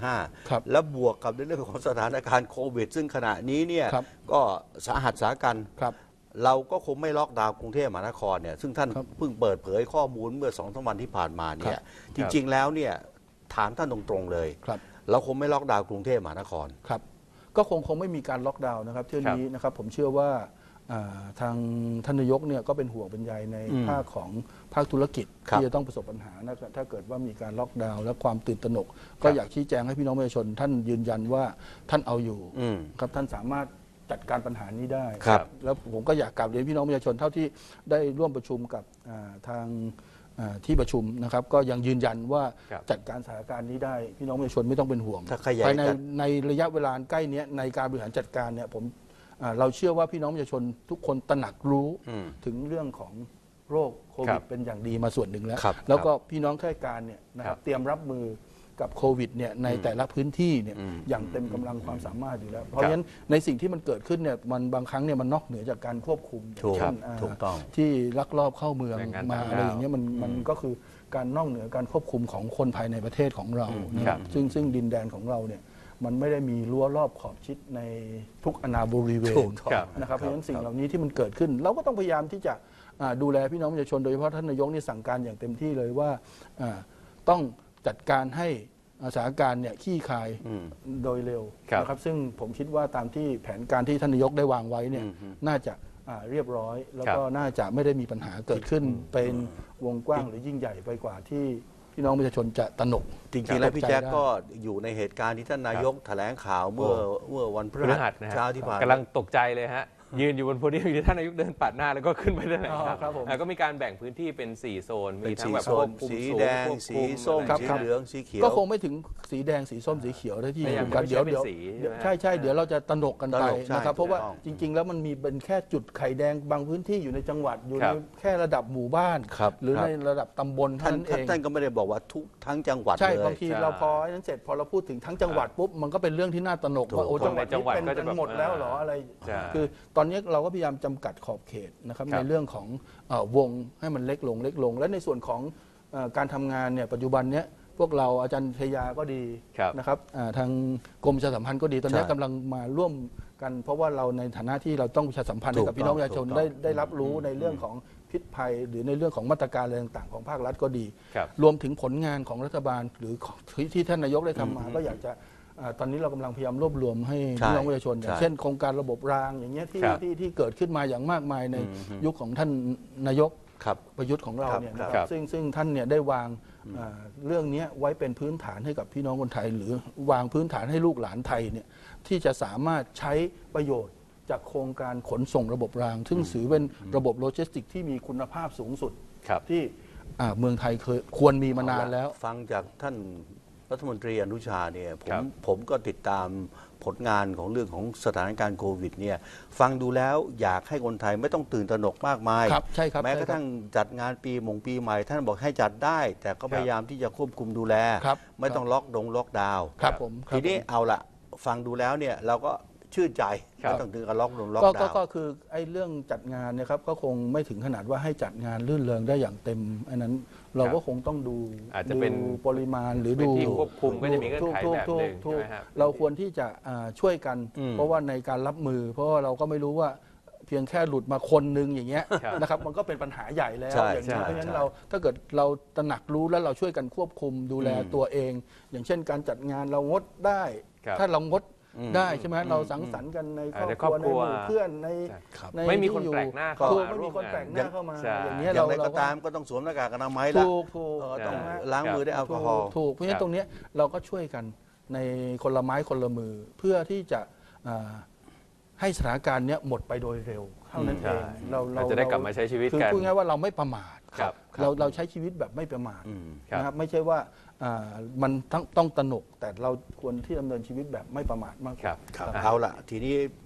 2.5 และบวกกับในเรื่องของสถานการณ์โควิดซึ่งขณะนี้เนี่ยก็สาหัสสากันเราก็คงไม่ล็อกดาวน์กรุงเทพมหานครเนี่ยซึ่งท่านเพิ่งเปิดเผยข้อมูลเมื่อ2-3 วันที่ผ่านมาเนี่ยจริงๆแล้วเนี่ยถามท่านตรงๆเลยเราคงไม่ล็อกดาวน์กรุงเทพมหานครครับก็คงไม่มีการล็อกดาวน์นะครับเที่ยวนี้นะครับผมเชื่อว่าทางท่านนายกเนี่ยก็เป็นห่วงเป็นใยในภาคของภาคธุรกิจที่จะต้องประสบปัญหานะถ้าเกิดว่ามีการล็อกดาวน์และความตื่นตระหนกก็อยากชี้แจงให้พี่น้องประชาชนท่านยืนยันว่าท่านเอาอยู่ครับท่านสามารถจัดการปัญหานี้ได้แล้วผมก็อยากกราบเรียนพี่น้องประชาชนเท่าที่ได้ร่วมประชุมกับทางที่ประชุมนะครับก็ยังยืนยันว่าจัดการสถานการณ์นี้ได้พี่น้องประชาชนไม่ต้องเป็นห่วงภายในระยะเวลาใกล้นี้ในการบริหารจัดการเนี่ยเราเชื่อว่าพี่น้องประชาชนทุกคนตระหนักรู้ถึงเรื่องของโรคโควิดเป็นอย่างดีมาส่วนหนึ่งแล้วก็พี่น้องข้าราชการเนี่ยนะครับเตรียมรับมือกับโควิดเนี่ยในแต่ละพื้นที่เนี่ยอย่างเต็มกำลังความสามารถอยู่แล้วเพราะฉะนั้นในสิ่งที่มันเกิดขึ้นเนี่ยมันบางครั้งเนี่ยมันนอกเหนือจากการควบคุมเช่นที่ลักลอบเข้าเมืองมาอะไรอย่างเงี้ยมันก็คือการนอกเหนือการควบคุมของคนภายในประเทศของเรานะครับซึ่งดินแดนของเราเนี่ยมันไม่ได้มีรั้วรอบขอบชิดในทุกอนาบริเวณนะครับเพราะฉะนั้นสิ่งเหล่านี้ที่มันเกิดขึ้นเราก็ต้องพยายามที่จะดูแลพี่น้องประชาชนโดยเฉพาะท่านนายกนี่สั่งการอย่างเต็มที่เลยว่าต้องจัดการให้สถานการณ์เนี่ยขี้คายโดยเร็วนะครับซึ่งผมคิดว่าตามที่แผนการที่ท่านนายกได้วางไว้เนี่ยน่าจะเรียบร้อยแล้วก็น่าจะไม่ได้มีปัญหาเกิดขึ้นเป็นวงกว้างหรือยิ่งใหญ่ไปกว่าที่พี่น้องประชาชนจะตระหนกจริงๆแล้วพี่แจ๊คก็อยู่ในเหตุการณ์ที่ท่านนายกแถลงข่าวเมื่อวันพฤหัสเช้าที่ผ่านกำลังตกใจเลยฮะยืนอยู่บนโพเดียมท่านนายกเดินปัดหน้าแล้วก็ขึ้นไปได้เลยครับก็มีการแบ่งพื้นที่เป็น4โซนมีทั้งแบบสีแดงสีส้มสีเหลืองสีเขียวก็คงไม่ถึงสีแดงสีส้มสีเขียวได้ที่อยู่กันเดี๋ยวใช่เดี๋ยวเราจะตระหนกกันไปนะครับเพราะว่าจริงๆแล้วมันมีเป็นแค่จุดไข่แดงบางพื้นที่อยู่ในจังหวัดอยู่ในแค่ระดับหมู่บ้านหรือในระดับตำบลท่านเองท่านก็ไม่ได้บอกว่าทุกทั้งจังหวัดใช่บางทีเราพอนั้นเสร็จพอเราพูดถึงทั้งจังหวัดปุ๊บมันก็เป็นเรื่องที่น่าตระหนกว่าโอ้จังหวัดนี้เป็นกันหมดแล้วหรออะไรคือตอนนี้เราก็พยายามจำกัดขอบเขตนะครับในเรื่องของวงให้มันเล็กลงและในส่วนของการทำงานเนี่ยปัจจุบันเนี้ยพวกเราอาจารย์ชยาก็ดีนะครับทางกรมประชาสัมพันธ์ก็ดีตอนนี้กำลังมาร่วมกันเพราะว่าเราในฐานะที่เราต้องประชาสัมพันธ์ให้กับพี่น้องประชาชนได้รับรู้ในเรื่องของพิษภัยหรือในเรื่องของมาตรการอะไรต่างๆของภาครัฐก็ดีรวมถึงผลงานของรัฐบาลหรือที่ท่านนายกได้ทำมาก็อยากจะตอนนี้เรากำลังพยายามรวบรวมให้พี่น้องประชาชนอย่างเช่นโครงการระบบรางอย่างเงี้ยที่เกิดขึ้นมาอย่างมากมายในยุคของท่านนายกประยุทธ์ของเราเนี่ยนะครับซึ่งท่านเนี่ยได้วางเรื่องนี้ไว้เป็นพื้นฐานให้กับพี่น้องคนไทยหรือวางพื้นฐานให้ลูกหลานไทยเนี่ยที่จะสามารถใช้ประโยชน์จากโครงการขนส่งระบบรางซึ่งถือเป็นระบบโลจิสติกที่มีคุณภาพสูงสุดที่เมืองไทยควรมีมานานแล้วฟังจากท่านรัฐมนตรีอนุชาเนี่ยผมก็ติดตามผลงานของเรื่องของสถานการณ์โควิดเนี่ยฟังดูแล้วอยากให้คนไทยไม่ต้องตื่นตระหนกมากมายแม้กระทั่งจัดงานปีใหม่ท่านบอกให้จัดได้แต่ก็พยายามที่จะควบคุมดูแลไม่ต้องล็อกดาวน์ทีนี้เอาละฟังดูแล้วเนี่ยเราก็ชื่นใจไม่ต้องถึงกับล็อกดาวน์ก็คือไอ้เรื่องจัดงานนะครับก็คงไม่ถึงขนาดว่าให้จัดงานลื่นเริงได้อย่างเต็มอันนั้นเราก็คงต้องดูอาจจะเป็นปริมาณหรือดูที่ควบคุมก็จะมีเงื่อนไขแบบนึงเราควรที่จะช่วยกันเพราะว่าในการรับมือเพราะว่าเราก็ไม่รู้ว่าเพียงแค่หลุดมาคนนึงอย่างเงี้ยนะครับมันก็เป็นปัญหาใหญ่แล้วอย่างนี้เพราะฉะนั้นเราถ้าเกิดเราตระหนักรู้แล้วเราช่วยกันควบคุมดูแลตัวเองอย่างเช่นการจัดงานเรางดได้ถ้าเรางดได้ใช่ไหมเราสังสรรค์กันในครอบครัวในหมู่เพื่อนในไม่มีคนแปลกหน้าเข้ามาไม่มีคนแปลกหน้าเข้ามาอย่างนี้เราก็ตามก็ต้องสวมหน้ากากอนามัยละต้องล้างมือด้วยแอลกอฮอล์ถูกเพราะฉะนั้นตรงนี้เราก็ช่วยกันในคนละไม้คนละมือเพื่อที่จะให้สถานการณ์นี้หมดไปโดยเร็วเท่านั้นเองเราจะได้กลับมาใช้ชีวิตกันคือพูดง่ายว่าเราไม่ประมาทเราใช้ชีวิตแบบไม่ประมาทนะครับไม่ใช่ว่ามันต้องตระหนกแต่เราควรที่ดำเนินชีวิตแบบไม่ประมาทมากครับเอาละทีนี้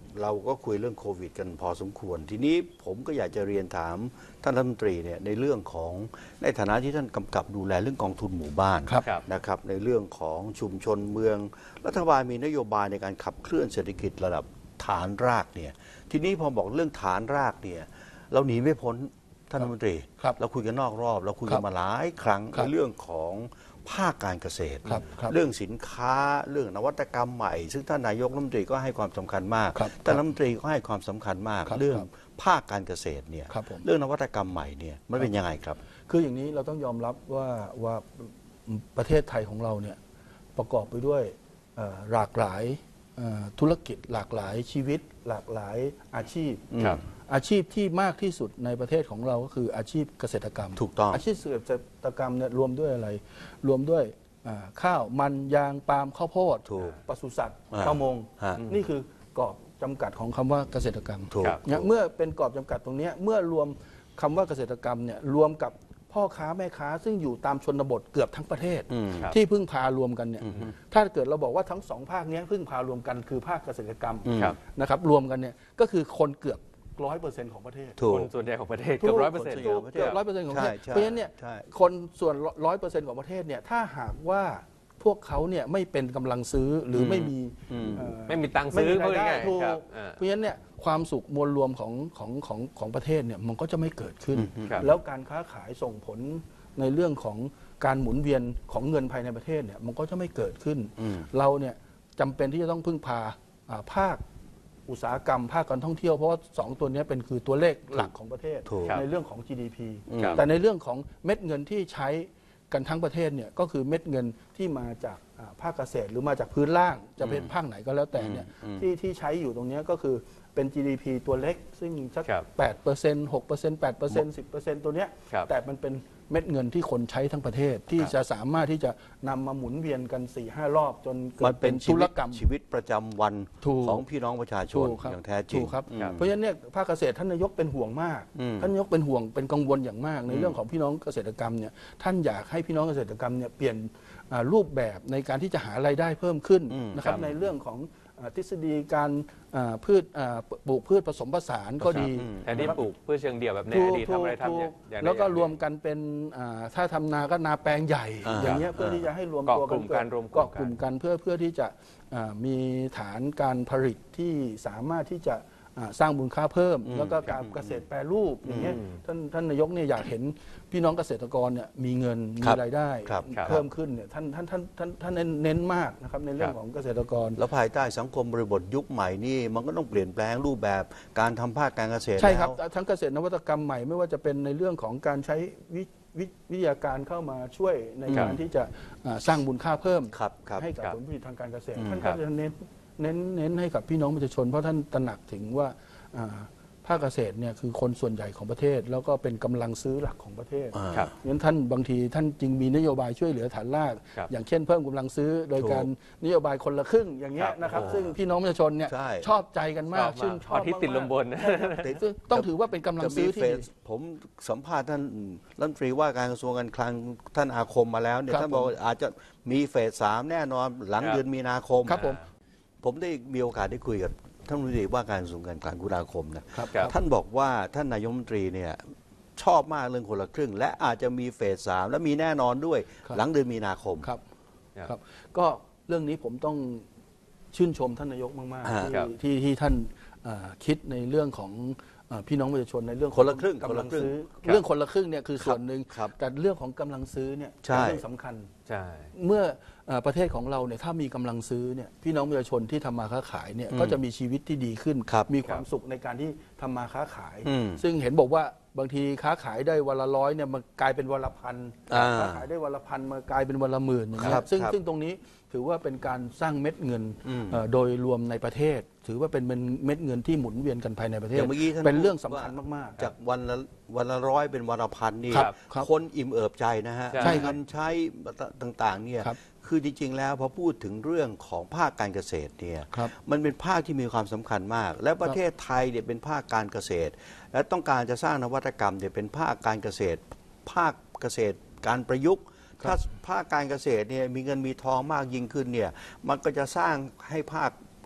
เราก็คุยเรื่องโควิดกันพอสมควรทีนี้ผมก็อยากจะเรียนถามท่านรัฐมนตรีเนี่ยในเรื่องของในฐานะที่ท่านกำกับดูแลเรื่องกองทุนหมู่บ้านครับนะครับในเรื่องของชุมชนเมืองรัฐบาลมีนโยบายในการขับเคลื่อนเศรษฐกิจระดับฐานรากเนี่ยทีนี้พอบอกเรื่องฐานรากเนี่ยเราหนีไม่พ้นท่านรัฐมนตรีครับเราคุยกันนอกรอบเราคุยกันมาหลายครั้งครับในเรื่องของภาคการเกษตรครับครับเรื่องสินค้าเรื่องนวัตกรรมใหม่ ซึ่งท่านนายกรัฐมนตรีก็ให้ความสำคัญมากครับท่านรัฐมนตรีก็ให้ความสำคัญมากครับเรื่องครับภาคการเกษตรเนี่ยครับผมเรื่องนวัตกรรมใหม่เนี่ยมันเป็นยังไงครับคืออย่างนี้เราต้องยอมรับว่าประเทศไทยของเราเนี่ยประกอบไปด้วยหลากหลายธุรกิจหลากหลายชีวิต หลากหลายอาชีพครับอาชีพที่มากที่สุดในประเทศของเราก็คืออาชีพเกษตรกรรมถูกต้องอาชีพเกษตรกรรมเนี่ยรวมด้วยอะไร รวมด้วยข้าวมันยางปาล์มข้าวโพดถูกปศุสัตว์อ่าประมงฮะนี่คือกรอบจำกัดของคำว่าเกษตรกรรมถูกครับเนี่ยเมื่อเป็นกรอบจำกัดตรงเนี้ยเมื่อรวมคำว่าเกษตรกรรมเนี่ยรวมกับพ่อค้าแม่ค้าซึ่งอยู่ตามชนบทเกือบทั้งประเทศครับที่พึ่งพารวมกันเนี่ยถ้าเกิดเราบอกว่าทั้งสองภาคเนี้ยพึ่งพารวมกันคือภาคเกษตรกรรมครับนะครับรวมกันเนี่ยก็คือคนเกือบ 100% ของประเทศถูคกนส่วนใหญ่ของประเทศเกือบ 100% ถูกเกือบ100%ของประเทศใช่เพราะฉะนั้นเนี่ยใช่คนส่วน 100% ของประเทศเนี่ยถ้าหากว่าพวกเขาเนี่ยไม่เป็นกำลังซื้อหรือไม่มีไม่มีตังค์ไม่ซื้อมีรายได้พูดง่ายๆถูกครับเพราะฉะนั้นเนี่ยความสุขมวลรวมของประเทศเนี่ยมันก็จะไม่เกิดขึ้นครับแล้วการค้าขายส่งผลในเรื่องของการหมุนเวียนของเงินภายในประเทศเนี่ยมันก็จะไม่เกิดขึ้น เราเนี่ยจำเป็นที่จะต้องพึ่งพาภาคอุตสาหกรรมภาคการท่องเที่ยวเพราะว่าสองตัวนี้เป็นคือตัวเลขหลักของประเทศถูกในเรื่องของ GDP ครับแต่ในเรื่องของเม็ดเงินที่ใช้กันทั้งประเทศเนี่ยก็คือเม็ดเงินที่มาจากภาคเกษตรหรือมาจากพื้นล่างจะเป็นภาคไหนก็แล้วแต่เนี่ยที่ใช้อยู่ตรงเนี้ยก็คือเป็น GDP ตัวเล็ก ซึ่งสักครับ 8% 6% 8% 10% ตัวเนี้ยครับแต่มันเป็นเม็ดเงินที่คนใช้ทั้งประเทศที่จะสามารถที่จะนำมาหมุนเวียนกัน 4-5 รอบจนเกิมัดนเป็เป็นนชีธุวิรตกรรมชีวิตประจำวันถูกของพี่น้องประชาชนถูกครับอย่างแท้จริงถูกครับครับเพราะฉะนั้นเนี่ยภาคเกษตรท่านนายกเป็นห่วงมาก ท่านนายกเป็นห่วงเป็นกังวลอย่างมาก ในเรื่องของพี่น้องเกษตรกรรมเนี่ยท่านอยากให้พี่น้องเกษตรกรรมเนี่ยเปลี่ยนรูปแบบในการที่จะหารายได้เพิ่มขึ้นนะครับในเรื่องของทฤษฎีการพืชปลูกพืชผสมผสานก็ดีแทนที่ปลูกพืชเชิงเดี่ยวแบบในอดีตทำอะไรทำอย่างอย่างใดแล้วก็อย่างหนึ่งรวมกันเป็นถ้าทำนาก็นาแปลงใหญ่ อย่างเงี้ยเพื่อที่จะให้รวมตัวเกาะกลุ่มกันรวมกลุ่มกันเกาะกลุ่มกันเพื่อที่จะมีฐานการผลิตที่สามารถที่จะสร้างมูลค่าเพิ่ม แล้วก็การเกษตรแปรรูปอย่างเงี้ยท่านนายกเนี่ยอยากเห็นพี่น้องเกษตรกรเนี่ยมีเงินคมีรับรายได้ครับเพิ่มขึ้นเนี่ยท่านเน้นมากนะครับในเรื่องของเกษตรกรแล้วภายใต้สังคมบริบทยุคใหม่นี่มันก็ต้องเปลี่ยนแปลงรูปแบบการทำภาคการเกษตรใช่ครับแล้วทั้งเกษตรนวัตกรรมใหม่ไม่ว่าจะเป็นในเรื่องของการใช้วิทยาการเข้ามาช่วยในการที่จะสร้างมูลค่าเพิ่มครับครับให้กับครับผลผลิตทางการเกษตร ท่านครัก็บจะเน้นให้กับพี่น้องประชาชน เพราะท่านตระหนักถึงว่าภาคเกษตรเนี่ยคือคนส่วนใหญ่ของประเทศ แล้วก็เป็นกำลังซื้อหลักของประเทศครับงั้นท่านบางทีท่านจึงมีนโยบายช่วยเหลือฐานรากครับอย่างเช่นเพิ่มกำลังซื้อโดยการนโยบายคนละครึ่งอย่างเงี้ยนะครับซึ่งพี่น้องประชาชนเนี่ยใช่ชอบใจกันมากชื่นชอบที่ติดลมบนซึ่งต้องถือว่าเป็นกำลังซื้อที่จะมีดีเฟสผมสัมภาษณ์ท่านรัฐมนตรีว่าการกระทรวงการคลังท่านอาคมมาแล้วเนี่ยครับท่านบอกว่าอาจจะมีเฟส 3แน่นอนหลังครับเดือนมีนาคมครับผมผมได้มีโอกาสได้คุยกับท่านรัฐมนตรีว่าการกระทรวงการคลังคุณอาคมนะครับครับท่านบอกว่าท่านนายกรัฐมนตรีเนี่ยชอบมากเรื่องคนละครึ่ง และอาจจะมีเฟส 3และมีแน่นอนด้วยครับหลังเดือนมีนาคมครับครับครับก็เรื่องนี้ผมต้องชื่นชมท่านนายกมากครับๆที่ท่านคิดในเรื่องของพี่น้องประชาชนในเรื่องของคนละครึ่งกำลังซื้อครับเรื่องคนละครึ่งเนี่ยคือส่วนหนึ่งครับแต่เรื่องของกำลังซื้อเนี่ยใช่เป็นเรื่องสำคัญใช่เมื่อประเทศของเราเนี่ยถ้ามีกำลังซื้อเนี่ยพี่น้องประชาชนที่ทำมาค้าขายเนี่ยก็จะมีชีวิตที่ดีขึ้นครับมีความสุขในการที่ทำมาค้าขายอืมซึ่งเห็นบอกว่าบางทีค้าขายได้วันละ100เนี่ยมันกลายเป็นวันละพันอ่าค้าขายได้วันละพันมากลายเป็นวันละหมื่นอย่างเงี้ครัยบซึ่งครับซึ่งตรงนี้ถือว่าเป็นการสร้างเม็ดเงินโดยรวมในประเทศ ถือว่าเป็นเม็ดเงินที่หมุนเวียนกันภายในประเทอศย่างเมื่อกี้ท่านเป็นเรื่องพูดสำคัญมากๆจากวันละร้อยเป็นวันละพันนี่ครับครับคนอิ่มเอิบใจนะฮะใช่ครับเงินใช้ต่างๆเนี่ยครับคือจริงๆแล้วพอพูดถึงเรื่องของภาคการเกษตรเนี่ยครับมันเป็นภาคที่มีความสำคัญมาก และประเทศไทยเนี่ยเป็นภาคการเกษตร และต้องการจะสร้างนวัตกรรมเนี่ยเป็นภาคการเกษตร ภาคเกษตรการประยุกต์ ถ้าภาคการเกษตรเนี่ยมีเงินมีทองมากยิ่งขึ้นเนี่ยมันก็จะสร้างให้ภาค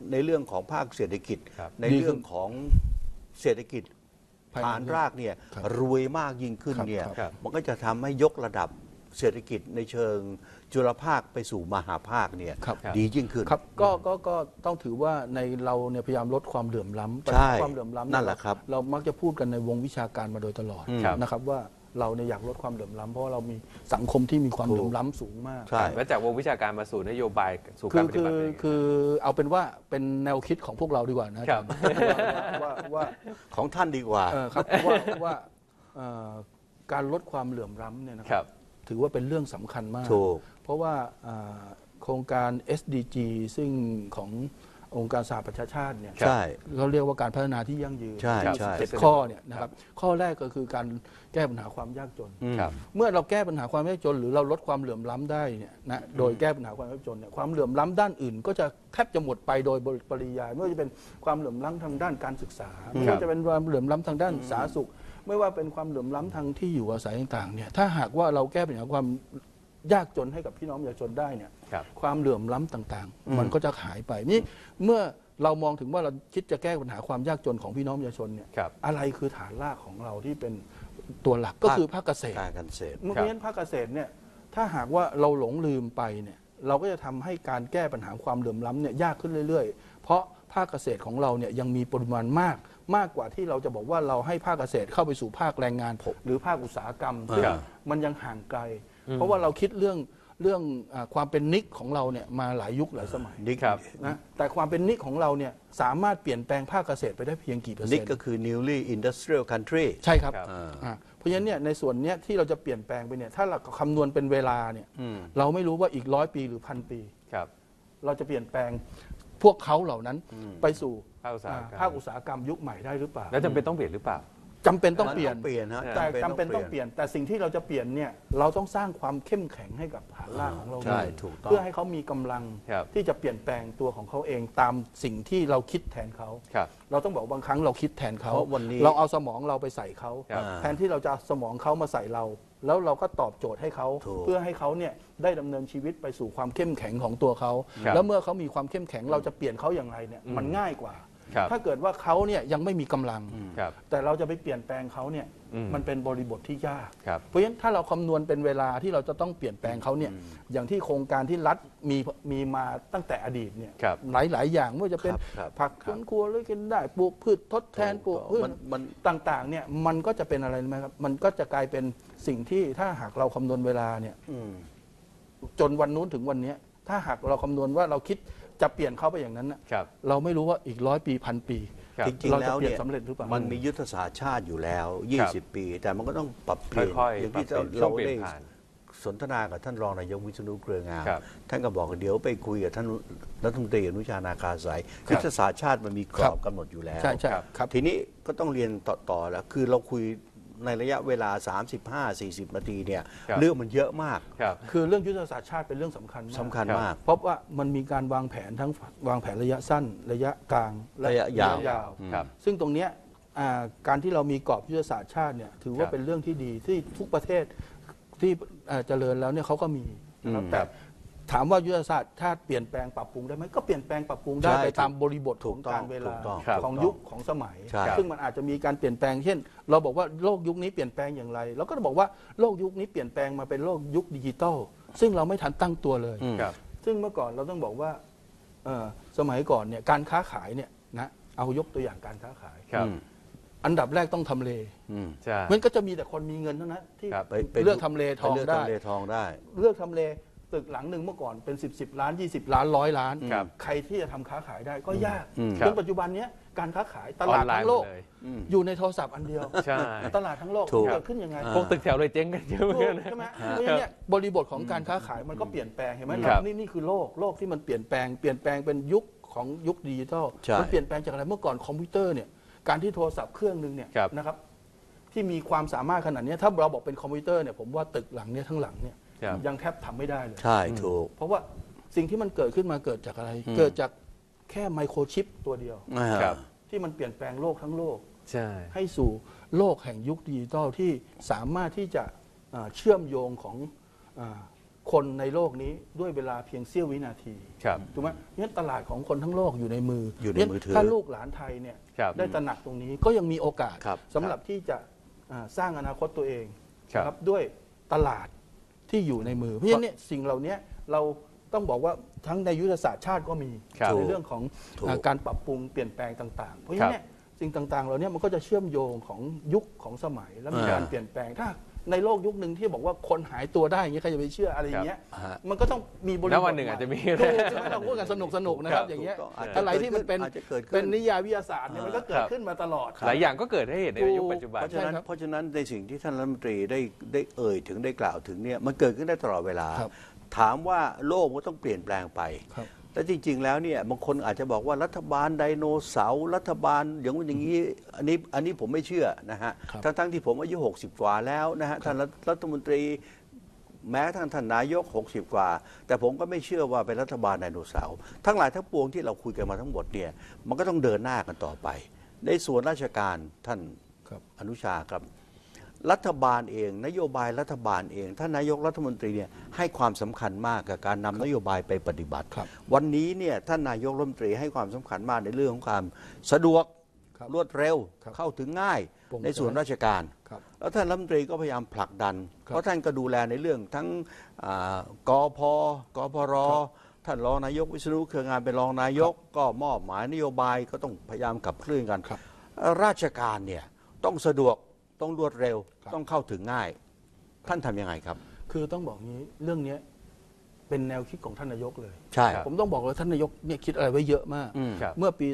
ในเรื่องของภาคเศรษฐกิจ ในเรื่องของเศรษฐกิจฐานรากเนี่ยรวยมากยิ่งขึ้นเนี่ยมันก็จะทำให้ยกระดับเศรษฐกิจในเชิงจุลภาคไปสู่มหาภาคเนี่ยดียิ่งขึ้นครับก็ต้องถือว่าในเราเนี่ยพยายามลดความเหลื่อมล้ำความเหลื่อมล้ำนั่นแหละครับเรามักจะพูดกันในวงวิชาการมาโดยตลอดนะครับว่าเราเนี่ยอยากลดความเหลื่อมล้ำเพราะเรามีสังคมที่มีความเหลื่อมล้ำสูงมากแล้วจากวงวิชาการมาสู่นโยบายสู่การปฏิบัติคือเอาเป็นว่าเป็นแนวคิดของพวกเราดีกว่านะว่าของท่านดีกว่าครับว่าการลดความเหลื่อมล้ำเนี่ยนะครับถือว่าเป็นเรื่องสำคัญมากเพราะว่าโครงการ SDG ซึ่งขององค์การสหประชาชาติเนี่ยเราเรียกว่าการพัฒนาที่ยั่งยืน7 ข้อเนี่ยนะครับข้อแรกก็คือการแก้ปัญหาความยากจนเมื่อเราแก้ปัญหาความยากจนหรือเราลดความเหลื่อมล้ำได้เนี่ยนะโดยแก้ปัญหาความยากจนเนี่ยความเหลื่อมล้ำด้านอื่นก็จะแทบจะหมดไปโดยปริยายไม่ว่าจะเป็นความเหลื่อมล้ำทางด้านการศึกษาไม่ว่าจะเป็นความเหลื่อมล้ำทางด้านสาธารณสุขไม่ว่าเป็นความเหลื่อมล้ำทางที่อยู่อาศัยต่างๆเนี่ยถ้าหากว่าเราแก้ปัญหาความยากจนให้กับพี่น้องประชาชนได้เนี่ยความเหลื่อมล้ำต่างๆมันก็จะหายไปนี่เมื่อเรามองถึงว่าเราคิดจะแก้ปัญหาความยากจนของพี่น้องประชาชนเนี่ยอะไรคือฐานรากของเราที่เป็นตัวหลักก็คือภาคเกษตรเมื่อกี้ภาคเกษตรเนี่ยถ้าหากว่าเราหลงลืมไปเนี่ยเราก็จะทำให้การแก้ปัญหาความเหลื่อมล้ำเนี่ยยากขึ้นเรื่อยๆเพราะภาคเกษตรของเราเนี่ยยังมีปริมาณมากกว่าที่เราจะบอกว่าเราให้ภาคเกษตรเข้าไปสู่ภาคแรงงานหรือภาคอุตสาหกรรมซึ่งมันยังห่างไกลเพราะว่าเราคิดเรื่องความเป็นนิกของเราเนี่ยมาหลายยุคหลายสมัยนะแต่ความเป็นนิกของเราเนี่ยสามารถเปลี่ยนแปลงภาคเกษตรไปได้เพียงกี่เปอร์เซ็นต์นิกก็คือ newly industrial country ใช่ครับเพราะฉะนั้นเนี่ยในส่วนนี้ที่เราจะเปลี่ยนแปลงไปเนี่ยถ้าเราคำนวณเป็นเวลาเนี่ยเราไม่รู้ว่าอีก100 ปีหรือ1,000 ปีเราจะเปลี่ยนแปลงพวกเขาเหล่านั้นไปสู่ภาคอุตสาหกรรมยุคใหม่ได้หรือเปล่าแล้วจำเป็นต้องเปลี่ยนหรือเปล่าจำเป็นต้องเปลี่ยนแต่จำเป็นต้องเปลี่ยนแต่สิ่งที่เราจะเปลี่ยนเนี่ยเราต้องสร้างความเข้มแข็งให้กับฐานรากของเราเพื่อให้เขามีกำลังที่จะเปลี่ยนแปลงตัวของเขาเองตามสิ่งที่เราคิดแทนเขาเราต้องบอกบางครั้งเราคิดแทนเขาเราเอาสมองเราไปใส่เขาแทนที่เราจะสมองเขามาใส่เราแล้วเราก็ตอบโจทย์ให้เขาเพื่อให้เขาเนี่ยได้ดำเนินชีวิตไปสู่ความเข้มแข็งของตัวเขาแล้วเมื่อเขามีความเข้มแข็งเราจะเปลี่ยนเขาอย่างไรเนี่ยมันง่ายกว่าถ้าเกิดว่าเขาเนี่ยยังไม่มีกำลังแต่เราจะไปเปลี่ยนแปลงเขาเนี่ยมันเป็นบริบทที่ยากเพราะฉะนั้นถ้าเราคำนวณเป็นเวลาที่เราจะต้องเปลี่ยนแปลงเขาเนี่ยอย่างที่โครงการที่รัฐมีมาตั้งแต่อดีตเนี่ยหลายอย่างไม่ว่าจะเป็นผักสวนครัวเลยกินได้ปลูกพืชทดแทนปลูกพืชต่างๆเนี่ยมันก็จะเป็นอะไรไหมครับมันก็จะกลายเป็นสิ่งที่ถ้าหากเราคำนวณเวลาเนี่ยจนวันนู้นถึงวันนี้ถ้าหากเราคำนวณว่าเราคิดจะเปลี่ยนเข้าไปอย่างนั้นนะเราไม่รู้ว่าอีก100 ปี1,000 ปีจริงๆแล้วเนี่ยมันมียุทธศาสตร์ชาติอยู่แล้ว20 ปีแต่มันก็ต้องปรับเปลี่ยนอย่างที่เราได้สนทนากับท่านรองนายกวิษณุเครืองามท่านก็บอกเดี๋ยวไปคุยกับท่านรัฐมนตรีอนุชานาคาสายยุทธศาสตร์ชาติมันมีกรอบกำหนดอยู่แล้วทีนี้ก็ต้องเรียนต่อแล้วคือเราคุยในระยะเวลา 35-40 นาทีเนี่ยเรื่องมันเยอะมากคือเรื่องยุทธศาสตร์ชาติเป็นเรื่องสำคัญมากเพราะว่ามันมีการวางแผนทั้งวางแผนระยะสั้นระยะกลางระยะยาวซึ่งตรงนี้การที่เรามีกรอบยุทธศาสตร์ชาติเนี่ยถือว่าเป็นเรื่องที่ดีที่ทุกประเทศที่เจริญแล้วเนี่ยเขาก็มีแต่ถามว่ายุทธศาสตร์ชาติเปลี่ยนแปลงปรับปรุงได้ไหมก็เปลี่ยนแปลงปรับปรุงได้ไปตามบริบทของการเวลาของยุคของสมัยซึ่งมันอาจจะมีการเปลี่ยนแปลงเช่นเราบอกว่าโลกยุคนี้เปลี่ยนแปลงอย่างไรเราก็จะบอกว่าโลกยุคนี้เปลี่ยนแปลงมาเป็นโลกยุคดิจิตอลซึ่งเราไม่ทันตั้งตัวเลยซึ่งเมื่อก่อนเราต้องบอกว่าสมัยก่อนเนี่ยการค้าขายเนี่ยนะเอายกตัวอย่างการค้าขายอันดับแรกต้องทำเลมันก็จะมีแต่คนมีเงินเท่านั้นที่เลือกทำเลทองได้เลือกทำเลตึกหลังหนึ่งเมื่อก่อนเป็น10 ล้าน20 ล้าน100 ล้านใครที่จะทำค้าขายได้ก็ยากจนปัจจุบันนี้การค้าขายตลาดทั้งโลกอยู่ในโทรศัพท์อันเดียวตลาดทั้งโลกเกิดขึ้นยังไงพวกตึกแถวเลยเจ๊งกันเยอะใช่ไหมเพราะฉะนั้นบริบทของการค้าขายมันก็เปลี่ยนแปลงเห็นไหมนี่คือโลกที่มันเปลี่ยนแปลงเป็นยุคของยุคดิจิทัลมันเปลี่ยนแปลงจากอะไรเมื่อก่อนคอมพิวเตอร์เนี่ยการที่โทรศัพท์เครื่องนึงเนี่ยนะครับที่มีความสามารถขนาดนี้ถ้าเราบอกเป็นคอมพิวเตอร์เนี่ยผมว่าตึกหลังนี้ทั้งหลังเนี่ยยังแทบทำไม่ได้เลยใช่ถูกเพราะว่าสิ่งที่มันเกิดขึ้นมาเกิดจากอะไรเกิดจากแค่ไมโครชิปตัวเดียวที่มันเปลี่ยนแปลงโลกทั้งโลกให้สู่โลกแห่งยุคดิจิทัลที่สามารถที่จะเชื่อมโยงของคนในโลกนี้ด้วยเวลาเพียงเสี้ยววินาทีครับถูกไหมงั้นตลาดของคนทั้งโลกอยู่ในมืออยู่ในมือถือถ้าลูกหลานไทยเนี่ยครับได้ตระหนักตรงนี้ก็ยังมีโอกาสครับสำหรับที่จะสร้างอนาคตตัวเองครับนะครับด้วยตลาดที่อยู่ในมือ เพราะฉะนั้นเนี่ยสิ่งเหล่านี้เราต้องบอกว่าทั้งในยุทธศาสตร์ชาติก็มีครับในเรื่องของถูกการปรับปรุงเปลี่ยนแปลงต่างๆ เพราะฉะนั้นเนี่ยสิ่งต่างๆเหล่านี้มันก็จะเชื่อมโยงของยุคของสมัยและมีการเปลี่ยนแปลงถ้าในโลกยุคหนึ่งที่บอกว่าคนหายตัวได้อย่างเงี้ยใครจะไปเชื่ออะไรอย่างเงี้ยฮะมันก็ต้องมีบริบทแล้ววันหนึ่งอาจจะมีถูกใช่ไหมเราพูดกันสนุกๆนะครับอย่างเงี้ยถูกต้องอะไรที่มันเป็นอาจจะเกิดขึ้นเป็นนิยายวิทยาศาสตร์เนี่ยมันก็เกิดขึ้นมาตลอดหลายอย่างก็เกิดให้เห็นในยุคปัจจุบันเพราะฉะนั้นใช่ครับเพราะฉะนั้นในสิ่งที่ท่านรัฐมนตรีได้เอ่ยถึงได้กล่าวถึงเนี่ยมันเกิดขึ้นได้ตลอดเวลาครับถามว่าโลกมันต้องเปลี่ยนแปลงไปครับแต่จริง ๆ แล้วเนี่ยบางคนอาจจะบอกว่ารัฐบาลไดโนเสาร์รัฐบาลอย่างนี้อันนี้ผมไม่เชื่อนะฮะครับทั้งที่ผมอายุ60 กว่าแล้วนะฮะท่านรัฐมนตรีแม้ทั้งท่านนายก60 กว่า แต่ผมก็ไม่เชื่อว่าเป็นรัฐบาลไดโนเสาร์ทั้งหลายทั้งปวงที่เราคุยกันมาทั้งหมดเนี่ยมันก็ต้องเดินหน้ากันต่อไปในส่วนราชการท่านครับอนุชาครับรัฐบาลเองนโยบายรัฐบาลเองท่านนายกรัฐมนตรีเนี่ยให้ความสำคัญมากกับการนำนโยบายไปปฏิบัติครับวันนี้เนี่ยท่านนายกรัฐมนตรีให้ความสำคัญมากในเรื่องของความสะดวกครับรวดเร็วครับเข้าถึงง่ายโปร่งในส่วนใสราชการครับแล้วท่านรัฐมนตรีก็พยายามผลักดันครับเพราะท่านก็ดูแลในเรื่องทั้งกพกพรท่านรองนายกวิษณุเครืองานเป็นรองนายกก็มอบหมายนโยบายก็ต้องพยายามขับเคลื่อนกันครับราชการเนี่ยต้องสะดวกต้องรวดเร็วครับต้องเข้าถึงง่าย ท่านทำยังไงครับคือต้องบอกงี้เรื่องเนี้ยเป็นแนวคิดของท่านนายกเลยใช่ครับผมต้องบอกเลยท่านนายกเนี่ยคิดอะไรไว้เยอะมากอืมครับเมื่อปี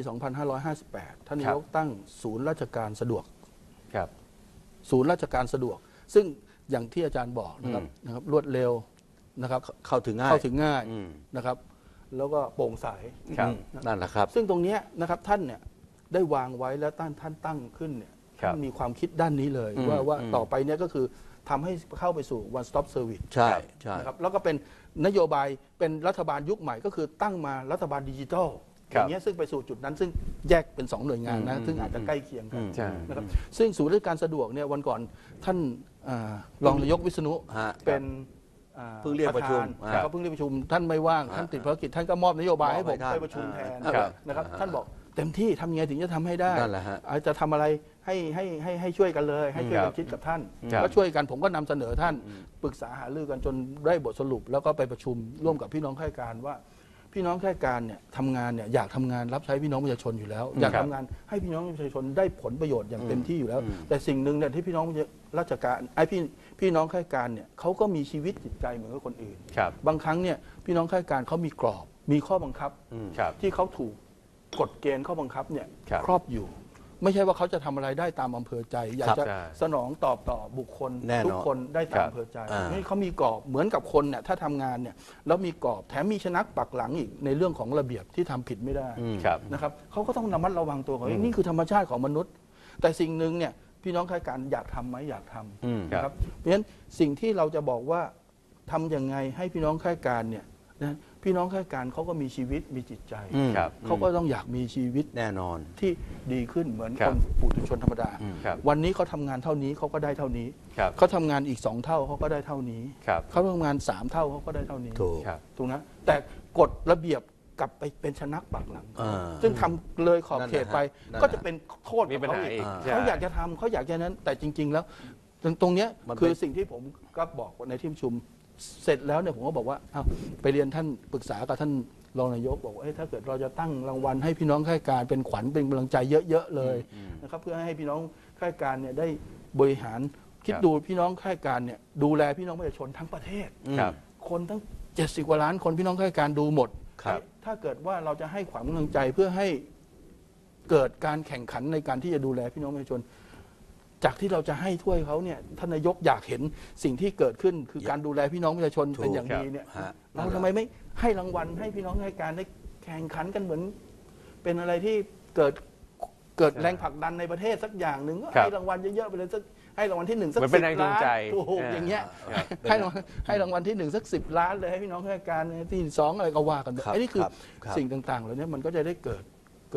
2558 ท่านนายกตั้งศูนย์ราชการสะดวกครับศูนย์ราชการสะดวก ซึ่งอย่างที่อาจารย์บอกนะครับรวดเร็วนะครับเข้าถึงง่ายเข้าถึงง่ายอืมนะครับ แล้วก็โปร่งใสครับนั่นแหละครับซึ่งตรงเนี้ยนะครับท่านเนี่ยได้วางไว้แล้วท่านตั้งขึ้นเนี่ยครับท่านมีความคิดด้านนี้เลยอืมว่าอืมต่อไปเนี่ยก็คือทำให้เข้าไปสู่ one stop service ใช่ใช่นะครับแล้วก็เป็นนโยบายเป็นรัฐบาลยุคใหม่ก็คือตั้งมารัฐบาลดิจิทัลคอรับย่างเงี้ยซึ่งไปสู่จุดนั้นซึ่งแยกเป็น 2 หน่วยงานนะซึ่งอาจจะใกล้เคียงกันใช่นะครับซึ่งศูนย์ราชการสะดวกเนี่ยวันก่อนท่านรองนายกวิษณุฮะเป็นเพิ่งเรียกประชุมธานนะครับเพิ่งเรียกประชุมท่านไม่ว่างท่านติดภารกิจท่านก็มอบนโยบายให้ผมมอบให้ท่านไปประชุมแทนครับนะครับอ่าท่านบอกเต็มที่ทำยังไงถึงจะทำให้ได้นั่นแหละฮะอาจจะทำอะไรให้ช่วยกันเลย ให้ช่วยกันคิดกับท่านครับก็ช่วยกันผมก็นำเสนอท่านปรึกษาหารือกันจนได้บทสรุป แล้วก็ไปประชุมร่วมกับพี่น้องข้าราชการว่า พี่น้องข้าราชการเนี่ยทำงานเนี่ยอยากทำงานรับใช้พี่น้องประชาชนอยู่แล้ว อยากครับทำงานให้พี่น้องประชาชนได้ผลประโยชน์อย่างเต็มที่อยู่แล้ว แต่สิ่งหนึ่งเนี่ยที่พี่น้องราชการพี่น้องข้าราชการเนี่ยเขาก็มีชีวิตจิตใจเหมือนกับคนอื่นครับบางครั้งเนี่ยพี่น้องข้าราชการเขามีกรอบมีข้อบังคับครับที่เขาถูกกฎเกณฑ์ข้อบังคับเนี่ยครับครอบอยู่ ไม่ใช่ว่าเขาจะทำอะไรได้ตามอำเภอใจ อยากจะใช่สนองตอบต่อบุคคลแน่นอนทุกคนได้ตามครับอำเภอใจอ่านี่เขามีกรอบเหมือนกับคนเนี่ยถ้าทำงานเนี่ยแล้วมีกรอบแถมมีชนักปักหลังอีกในเรื่องของระเบียบที่ทำผิดไม่ได้ครับนะครับเขาก็ต้องระมัดระวังตัวเขานี่คือธรรมชาติของมนุษย์ แต่สิ่งหนึ่งเนี่ยพี่น้องข้าราชการอยากทำไหมอยากทำอืมนะครับเพราะฉะนั้นสิ่งที่เราจะบอกว่าทำยังไงให้พี่น้องข้าราชการเนี่ยนะพี่น้องข้าราชการเขาก็มีชีวิตมีจิตใจอืมครับเขาก็ต้องอยากมีชีวิตแน่นอนที่ดีขึ้นเหมือนครัคบนปุถุชนธรรมดาครับวันนี้เขาทำงานเท่านี้เขาก็ได้เท่านี้ครับเขาทำงานอีก2 เท่าเขาก็ได้เท่านี้ครับเขาทำงาน3 เท่าเขาก็ได้เท่านี้ถูกครับถูกนะแต่กฎระเบียบกลับไปเป็นชนักปักหลังอ่าซึ่งทำเลยขอบเขตไปนั่นแหละก็จะเป็นโทษมีกับปัญเขาหาอีกอีกใช่เขาอยากจะทำเขาอยากแค่นั้น แต่จริง ๆ แล้วตรงเนี้ยมันเป็นคือสิ่งที่ผมก็บอกในที่ประชุมเสร็จแล้วเนี่ยผมก็บอกว่าเอาไปเรียนท่านปรึกษากับท่านรองนายกบอกว่าถ้าเกิดเราจะตั้งรางวัลให้พี่น้องข้าราชการเป็นขวัญเป็นกำลังใจเยอะๆเลยนะครับเพื่อให้พี่น้องข้าราชการเนี่ยได้บริหารคิดครับดูพี่น้องข้าราชการเนี่ยดูแลพี่น้องประชาชนทั้งประเทศครับคนทั้ง70 กว่าล้านคนพี่น้องข้าราชการดูหมดครับถ้าเกิดว่าเราจะให้ความกำลังใจเพื่อให้เกิดการแข่งขันในการที่จะดูแลพี่น้องประชาชน จากที่เราจะให้ถ้วยเขาเนี่ยท่านนายกอยากเห็นสิ่งที่เกิดขึ้น คือการดูแลพี่น้องประชาชนถูกเป็นอย่างดีเนี่ยฮะเราทำไมไม่ให้รางวัลให้พี่น้องข้าราชการได้แข่งขันกันเหมือน เป็นอะไรที่เกิดแรงผลักดันในประเทศสักอย่างหนึ่งก็ครับให้รางวัลเยอะๆไปเลยสักให้รางวัลที่1สักเหมือนเป็นแรงจูงใจถูกอย่างเงี้ย ให้รางวัลที่1สัก10 ล้านเลยให้พี่น้องข้าราชการที่2อะไรก็ว่ากันไปครับไอ้นี่คือครับสิ่งต่างๆเหล่านี้มันก็จะได้เกิด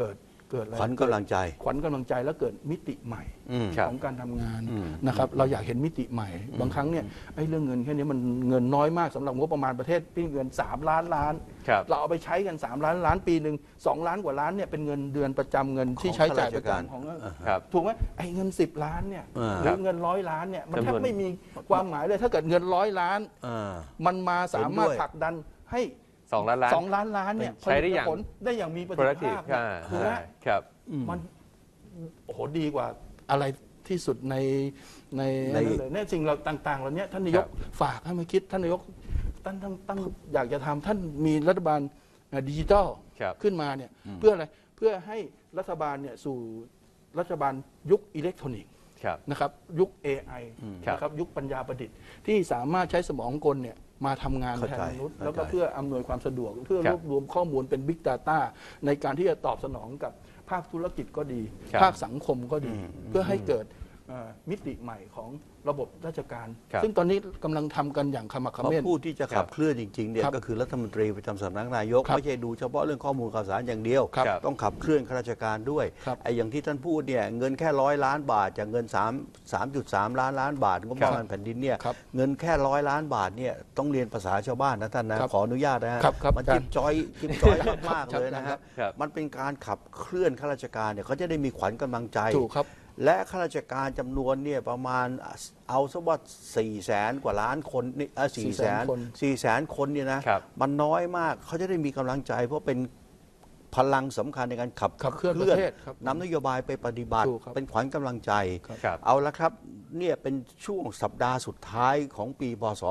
เกิดอะไรขวัญกำลังใจขวัญกำลังใจแล้วเกิดมิติใหม่ครับของการทำงานนะครับเราอยากเห็นมิติใหม่ บางครั้งเนี่ยไอ้เรื่องเงินแค่นี้มันเงินน้อยมากสำหรับงบประมาณประเทศที่เงิน3 ล้านล้านครับเราเอาไปใช้กัน3 ล้านล้านปีหนึ่ง2 ล้านกว่าล้านเนี่ยเป็นเงินเดือนประจำเงินที่ใช้จ่ายประจำของครับถูกไหมไอ้เงิน10 ล้านเนี่ยหรือเงิน100 ล้านเนี่ยมันแทบจำนวนไม่มีความหมายเลยถ้าเกิดเงิน100 ล้าน มันมาสามารถเห็นด้วยผลักดันให้ 2 ล้านล้าน 2 ล้านล้านเนี่ยใช้ได้อย่างผลได้อย่างมีประสิทธิ productive ภาพเนี่ยถูกไหมครับมันโอ้โหดีกว่าอะไรที่สุดในนั่นเลยเนี่ยสิ่งเราต่างๆเหล่านี้ท่านนายกฝากให้มาคิดท่านนายกตั้งอยากจะทำท่านมีรัฐบาลดิจิทัลครับขึ้นมาเนี่ยเพื่ออะไรเพื่อให้รัฐบาลเนี่ยสู่รัฐบาลยุคอิเล็กทรอนิกส์ครับนะครับยุค AI นะครับยุคปัญญาประดิษฐ์ที่สามารถใช้สมองกลเนี่ยมาทำงานเข้าแทนใจมนุษย์เข้าใจแล้วก็เพื่ออำนวยความสะดวก เพื่อครัรบวบรวมข้อมูลเป็น Big Data ในการที่จะตอบสนองกับภาคธุรกิจก็ดีครับภาคสังคมก็ดี เพื่อให้เกิดมิติใหม่ของระบบราชการครับซึ่งตอนนี้กำลังทำกันอย่างขมักเขเพราะม้นผู้ที่จะขับเคลื่อนจริงๆเนี่ยครับก็คือรัฐมนตรีประจำสำนักนายกครับไม่ใช่ดูเฉพาะเรื่องข้อมูลข่าวสารอย่างเดียวครับต้องขับเคลื่อนข้าราชการด้วยครับไอ้อย่างที่ท่านพูดเนี่ยเงินแค่100 ล้านบาทจากเงิน3.3 ล้านบาทงบประมาณแผ่นดินเนี่ยครับเงินแค่100 ล้านบาทเนี่ยต้องเรียนภาษาชาวบ้านนะท่านนะครับ ขออนุญาตนะฮะครับมันครับจิ๊บจ้อยมากๆเลยนะฮะครับมันเป็นการขับเคลื่อนข้าราชการเนี่ยเขาจะได้มีขวัญกำลังใจถูกครับและข้าราชการจำนวนเนี่ยประมาณเอาซะว่า400,000 กว่าล้านคนนี่400,000 คนเนี่ยนะครับ มันน้อยมากเขาจะได้มีกำลังใจ เพราะเป็นพลังสำคัญในการขับขับเคลื่อนประเทศครับนำนโยบายไปปฏิบัติถูกครับเป็นขวัญกำลังใจครับเอาละครับเนี่ยเป็นช่วงสัปดาห์สุดท้ายของปีพศ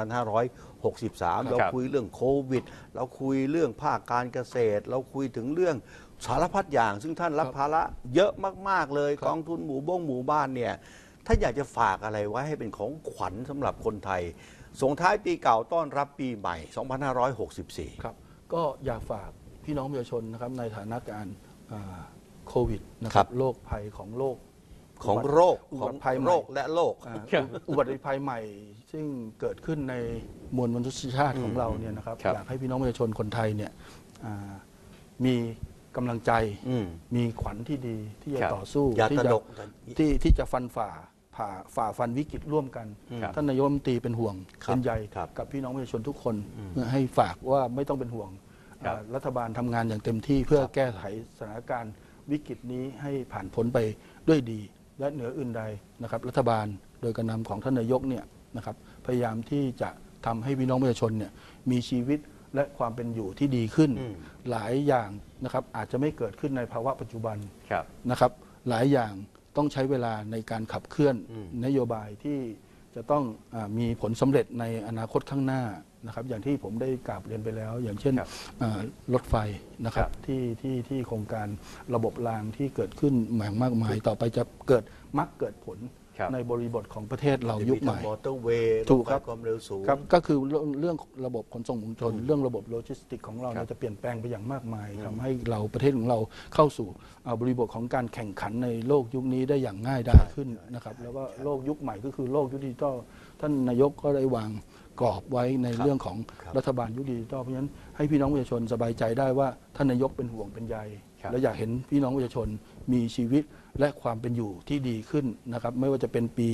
2563 เราคุยเรื่องโควิด เราคุยเรื่องภาคการเกษตร เราคุยถึงเรื่องสารพัดอย่าง ซึ่งท่านรับภาระเยอะมากๆเลยกองทุนหมู่บ้านเนี่ยถ้าอยากจะฝากอะไรไว้ให้เป็นของขวัญสำหรับคนไทยส่งท้ายปีเก่าต้อนรับปีใหม่ 2564 ครับก็อยากฝากพี่น้องประชาชนนะครับในสถานการณ์โควิดนะคครัรับบ โรคภัยของโลกของโรคอุขบัองติภัยใหม่โรคและโลกอุบัติภัยใหม่ ซึ่งเกิดขึ้นในมวลมนุษยชาติของเราเนี่ยนะครับครับอยากให้พี่น้องประชาชนคนไทยเนี่ยมีกำลังใจ มีขวัญที่ดีที่จะครับต่อสู้อย่าที่ตระจะหนกที่จะฝ่าฟันวิกฤตร่วมกันครับท่านนายกรัฐมนตรีเป็นห่วงครับเป็นใยครับกับพี่น้องประชาชนทุกคนให้ฝากว่าไม่ต้องเป็นห่วงครับรัฐบาลทำงานอย่างเต็มที่เพื่อแก้ไขสถานการณ์วิกฤตนี้ให้ผ่านพ้นไปด้วยดี และเหนืออื่นใดนะครับ รัฐบาลโดยการนำของท่านนายกเนี่ยนะครับพยายามที่จะทำให้พี่น้องประชาชนเนี่ยมีชีวิตและความเป็นอยู่ที่ดีขึ้น หลายอย่างนะครับอาจจะไม่เกิดขึ้นในภาวะปัจจุบันครับนะครับ หลายอย่างต้องใช้เวลาในการขับเคลื่อนนโยบายที่จะต้องมีผลสำเร็จในอนาคตข้างหน้านะครับ อย่างที่ผมได้กราบเรียนไปแล้ว อย่างเช่นครับรถไฟนะครับครับที่โครงการระบบรางที่เกิดขึ้นมากมาย ต่อไปจะเกิดเกิดผลครับในบริบทของประเทศเรายุคใหม่มอเตอร์เวย์ถูกครับความเร็วสูงครับก็คือเรื่องระบบขนส่งมวลชน เรื่องระบบโลจิสติกของเราเนี่ยจะเปลี่ยนแปลงไปอย่างมากมายทำให้เราประเทศของเราเข้าสู่บริบทของการแข่งขันในโลกยุคนี้ได้อย่างง่ายดายขึ้นนะครับแล้วก็โลกยุคใหม่ก็คือโลกยุคดิจิทัลท่านนายกก็ได้วางกรอบไว้ในเรื่องของรัฐบาลยุคดิจิทัลเพราะฉะนั้นให้พี่น้องประชาชนสบายใจได้ว่าท่านนายกเป็นห่วงเป็นใยครับและอยากเห็นพี่น้องประชาชนมีชีวิตและความเป็นอยู่ที่ดีขึ้นนะครับไม่ว่าจะเป็นปี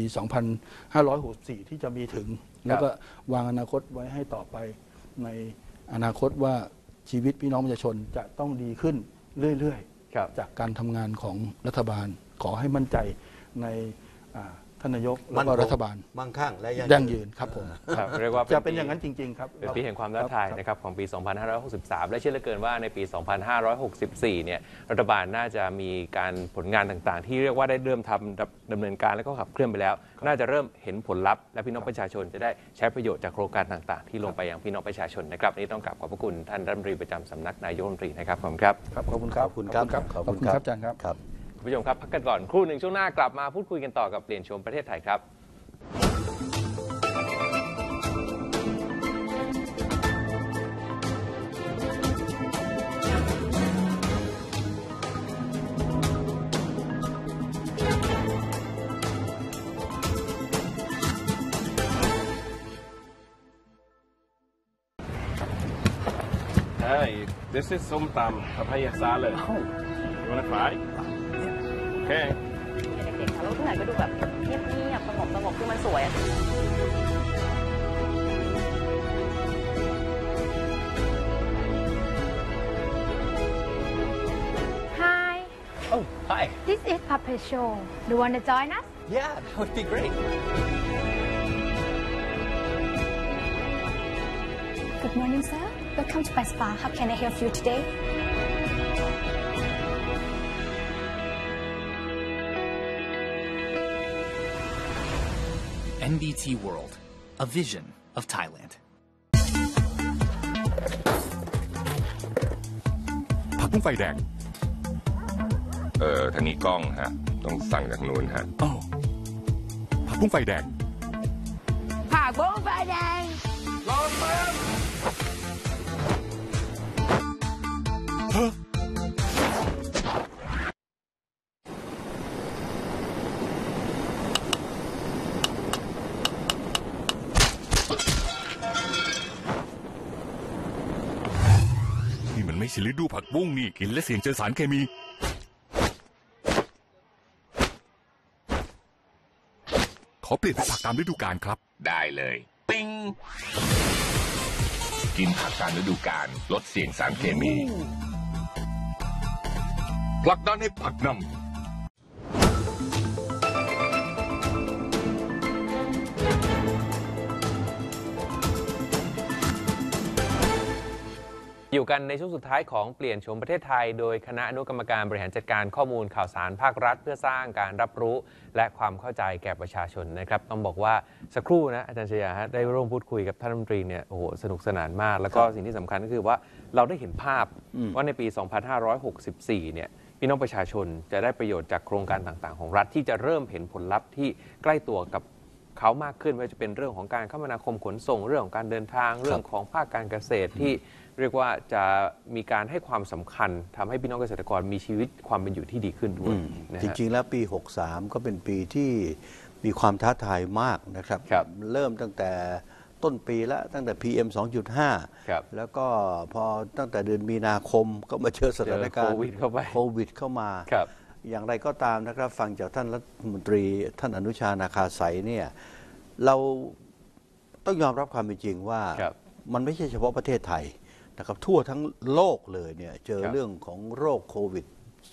2564 ที่จะมีถึง แล้วก็วางอนาคตไว้ให้ต่อไปในอนาคตว่าชีวิตพี่น้องประชาชนจะต้องดีขึ้นเรื่อยครับๆ จากการทำงานของรัฐบาลขอให้มั่นใจในท่านนายกและก็รัฐบาลมั่งคั่งและยั่งยืนครับผมครับเรียกว่าจะเป็นอย่างนั้นจริง ๆ ครับเป็นปีแห่งความท้าทายนะครับของปี 2563 และเชื่อเหลือเกินว่าในปี 2564 เนี่ยรัฐบาลน่าจะมีการผลงานต่างๆ ที่เรียกว่าได้เริ่มทำดำเนินการและก็ขับเคลื่อนไปแล้ว น่าจะเริ่มเห็นผลลัพธ์และพี่น้องประชาชนจะได้ใช้ประโยชน์จากโครงการต่างๆ ที่ลงไปยังพี่น้องประชาชนนะครับนี่ต้องกราบขอบพระคุณท่านรัฐมนตรีประจำสำนักนายกรัฐมนตรีนะครับขอบคุณครับครับขอบคุณครับขอบคุณครับขอบคุณครับอาจารย์ครับครับคุณผู้ชมครับพักกันก่อนครู่หนึ่งช่วงหน้ากลับมาพูดคุยกันต่อกับเปลี่ยนชมประเทศไทยครับ Hi, this is ส้มตำ papaya salad. wanna try okay เด็กๆค่ะแล้วที่ไหนก็ดูแบบเงียบๆสงบคือมันสวยอะ Hi. Oh, hi. This is Puppet Show. Do you want to join us? Yeah, that would be great. Good morning, sir. Welcome to my spa. How can I help you today? NBT World, a vision of Thailand. ผักบุ้งไฟแดงทางนี้กล้องฮะต้องสั่งจากนู้นฮะผักบุ้งไฟแดงผักบุ้งไฟแดงรอแป๊บนี่มันไม่ใช่ฤดูผักบุ้งนี่กินและเสี่ยงเจอสารเคมีขอเปลี่ยนเป็นผักตามฤดูกาลครับได้เลยปิ้งกินผักตามฤดูกาลลดเสี่ยงสารเคมีผลักดันให้ผักนำอยู่กันในช่วงสุดท้ายของเปลี่ยนโฉมประเทศไทยโดยคณะอนุกรรมการบริหารจัดการข้อมูลข่าวสารภาครัฐเพื่อสร้างการรับรู้และความเข้าใจแก่ประชาชนนะครับต้องบอกว่าสักครู่นะอาจารย์ชยาได้ร่วมพูดคุยกับท่านรัฐมนตรีเนี่ยโอ้โหสนุกสนานมากแล้วก็สิ่งที่สำคัญก็คือว่าเราได้เห็นภาพว่าในปี 2564 เนี่ยพี่น้องประชาชนจะได้ประโยชน์จากโครงการต่างๆของรัฐที่จะเริ่มเห็นผลลัพธ์ที่ใกล้ตัวกับเขามากขึ้นไม่ว่าจะเป็นเรื่องของการคมนาคมขนส่งเรื่องของการเดินทางเรื่องของภาคการเกษตรที่เรียกว่าจะมีการให้ความสำคัญทำให้พี่น้องเกษตรกรมีชีวิตความเป็นอยู่ที่ดีขึ้นด้วยจริงๆแล้วปี 63 ก็เป็นปีที่มีความท้าทายมากนะครับเริ่มตั้งแต่ต้นปีแล้วตั้งแต่ PM 2.5 แล้วก็พอตั้งแต่เดือนมีนาคมก็มาเจอสถานการณ์โควิดเข้ามาอย่างไรก็ตามนะครับฟังจากท่านรัฐมนตรีท่านอนุชานาคาสายเนี่ยเราต้องยอมรับความเป็นจริงว่ามันไม่ใช่เฉพาะประเทศไทยนะครับทั่วทั้งโลกเลยเนี่ยเจอเรื่องของโรคโควิด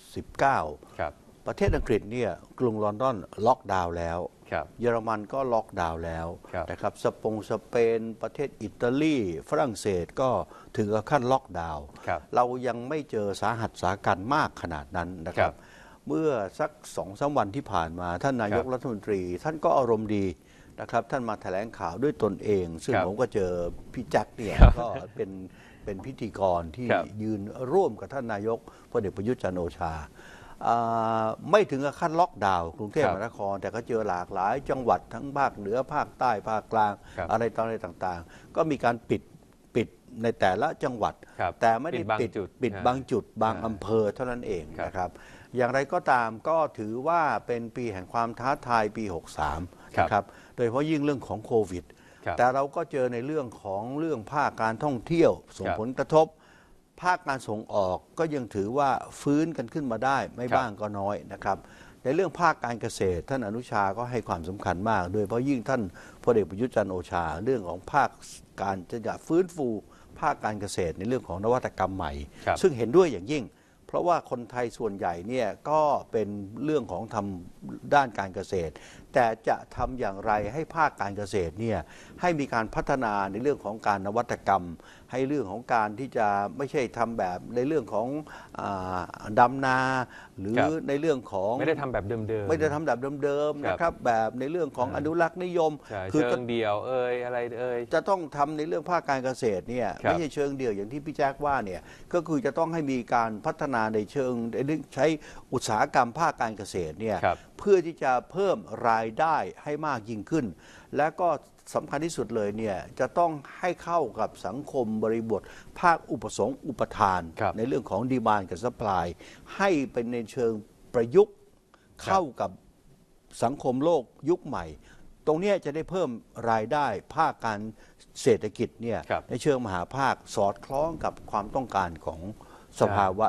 -19 ประเทศอังกฤษเนี่ยกรุงลอนดอนล็อกดาวน์แล้วเยอรมันก็ล็อกดาวน์แล้วนะครับสเปนประเทศอิตาลีฝรั่งเศสก็ถึงกับขั้นล็อกดาวน์เรายังไม่เจอสาหัสสากันมากขนาดนั้นนะครับเมื่อสัก 2-3 วันที่ผ่านมาท่านนายกรัฐมนตรีท่านก็อารมณ์ดีนะครับท่านมาแถลงข่าวด้วยตนเองซึ่งผมก็เจอพี่แจ็คเนี่ยก็เป็นพิธีกรที่ยืนร่วมกับท่านนายกพลเอกประยุทธ์จันทร์โอชาไม่ถึงกับขั้นล็อกดาวน์กรุงเทพมหานครแต่ก็เจอหลากหลายจังหวัดทั้งภาคเหนือภาคใต้ภาคกลางอะไรต่างๆก็มีการปิดในแต่ละจังหวัดแต่ไม่ได้ปิดบางจุดบางอำเภอเท่านั้นเองนะครับอย่างไรก็ตามก็ถือว่าเป็นปีแห่งความท้าทายปี 63 นะครับโดยเฉพาะยิ่งเรื่องของโควิดแต่เราก็เจอในเรื่องภาคการท่องเที่ยวส่งผลกระทบภาคการส่งออกก็ยังถือว่าฟื้นกันขึ้นมาได้ไม่บ้างก็น้อยนะครับในเรื่องภาคการเกษตรท่านอนุชาก็ให้ความสำคัญมากโดยเฉพาะยิ่งท่านพลเอกประยุทธ์จันทร์โอชาเรื่องของภาคการจะฟื้นฟูภาคการเกษตรในเรื่องของนวัตกรรมใหม่ซึ่งเห็นด้วยอย่างยิ่งเพราะว่าคนไทยส่วนใหญ่เนี่ยก็เป็นเรื่องของทำด้านการเกษตรแต่จะทำอย่างไรให้ภาคการเกษตรเนี่ยให้มีการพัฒนาในเรื่องของการนวัตกรรมให้เรื่องของการที่จะไม่ใช่ทำแบบในเรื่องของดำนาหรือในเรื่องของไม่ได้ทำแบบเดิมไม่ได้ทำแบบเดิมนะครับแบบในเรื่องของอนุรักษ์นิยมคือเชิงเดียวอะไรจะต้องทำในเรื่องภาคการเกษตรเนี่ยไม่ใช่เชิงเดียวอย่างที่พี่แจ๊คว่าเนี่ยก็คือจะต้องให้มีการพัฒนาในเชิงใช้อุตสาหกรรมภาคการเกษตรเนี่ยเพื่อที่จะเพิ่มรายได้ให้มากยิ่งขึ้นและก็สำคัญที่สุดเลยเนี่ยจะต้องให้เข้ากับสังคมบริบทภาคอุปสงค์อุปทานในเรื่องของดีมานด์กับซัพพลายให้เป็นในเชิงประยุกต์เข้ากับสังคมโลกยุคใหม่ตรงนี้จะได้เพิ่มรายได้ภาคการเศรษฐกิจเนี่ยในเชิงมหาภาคสอดคล้องกับความต้องการของสภาวะโลก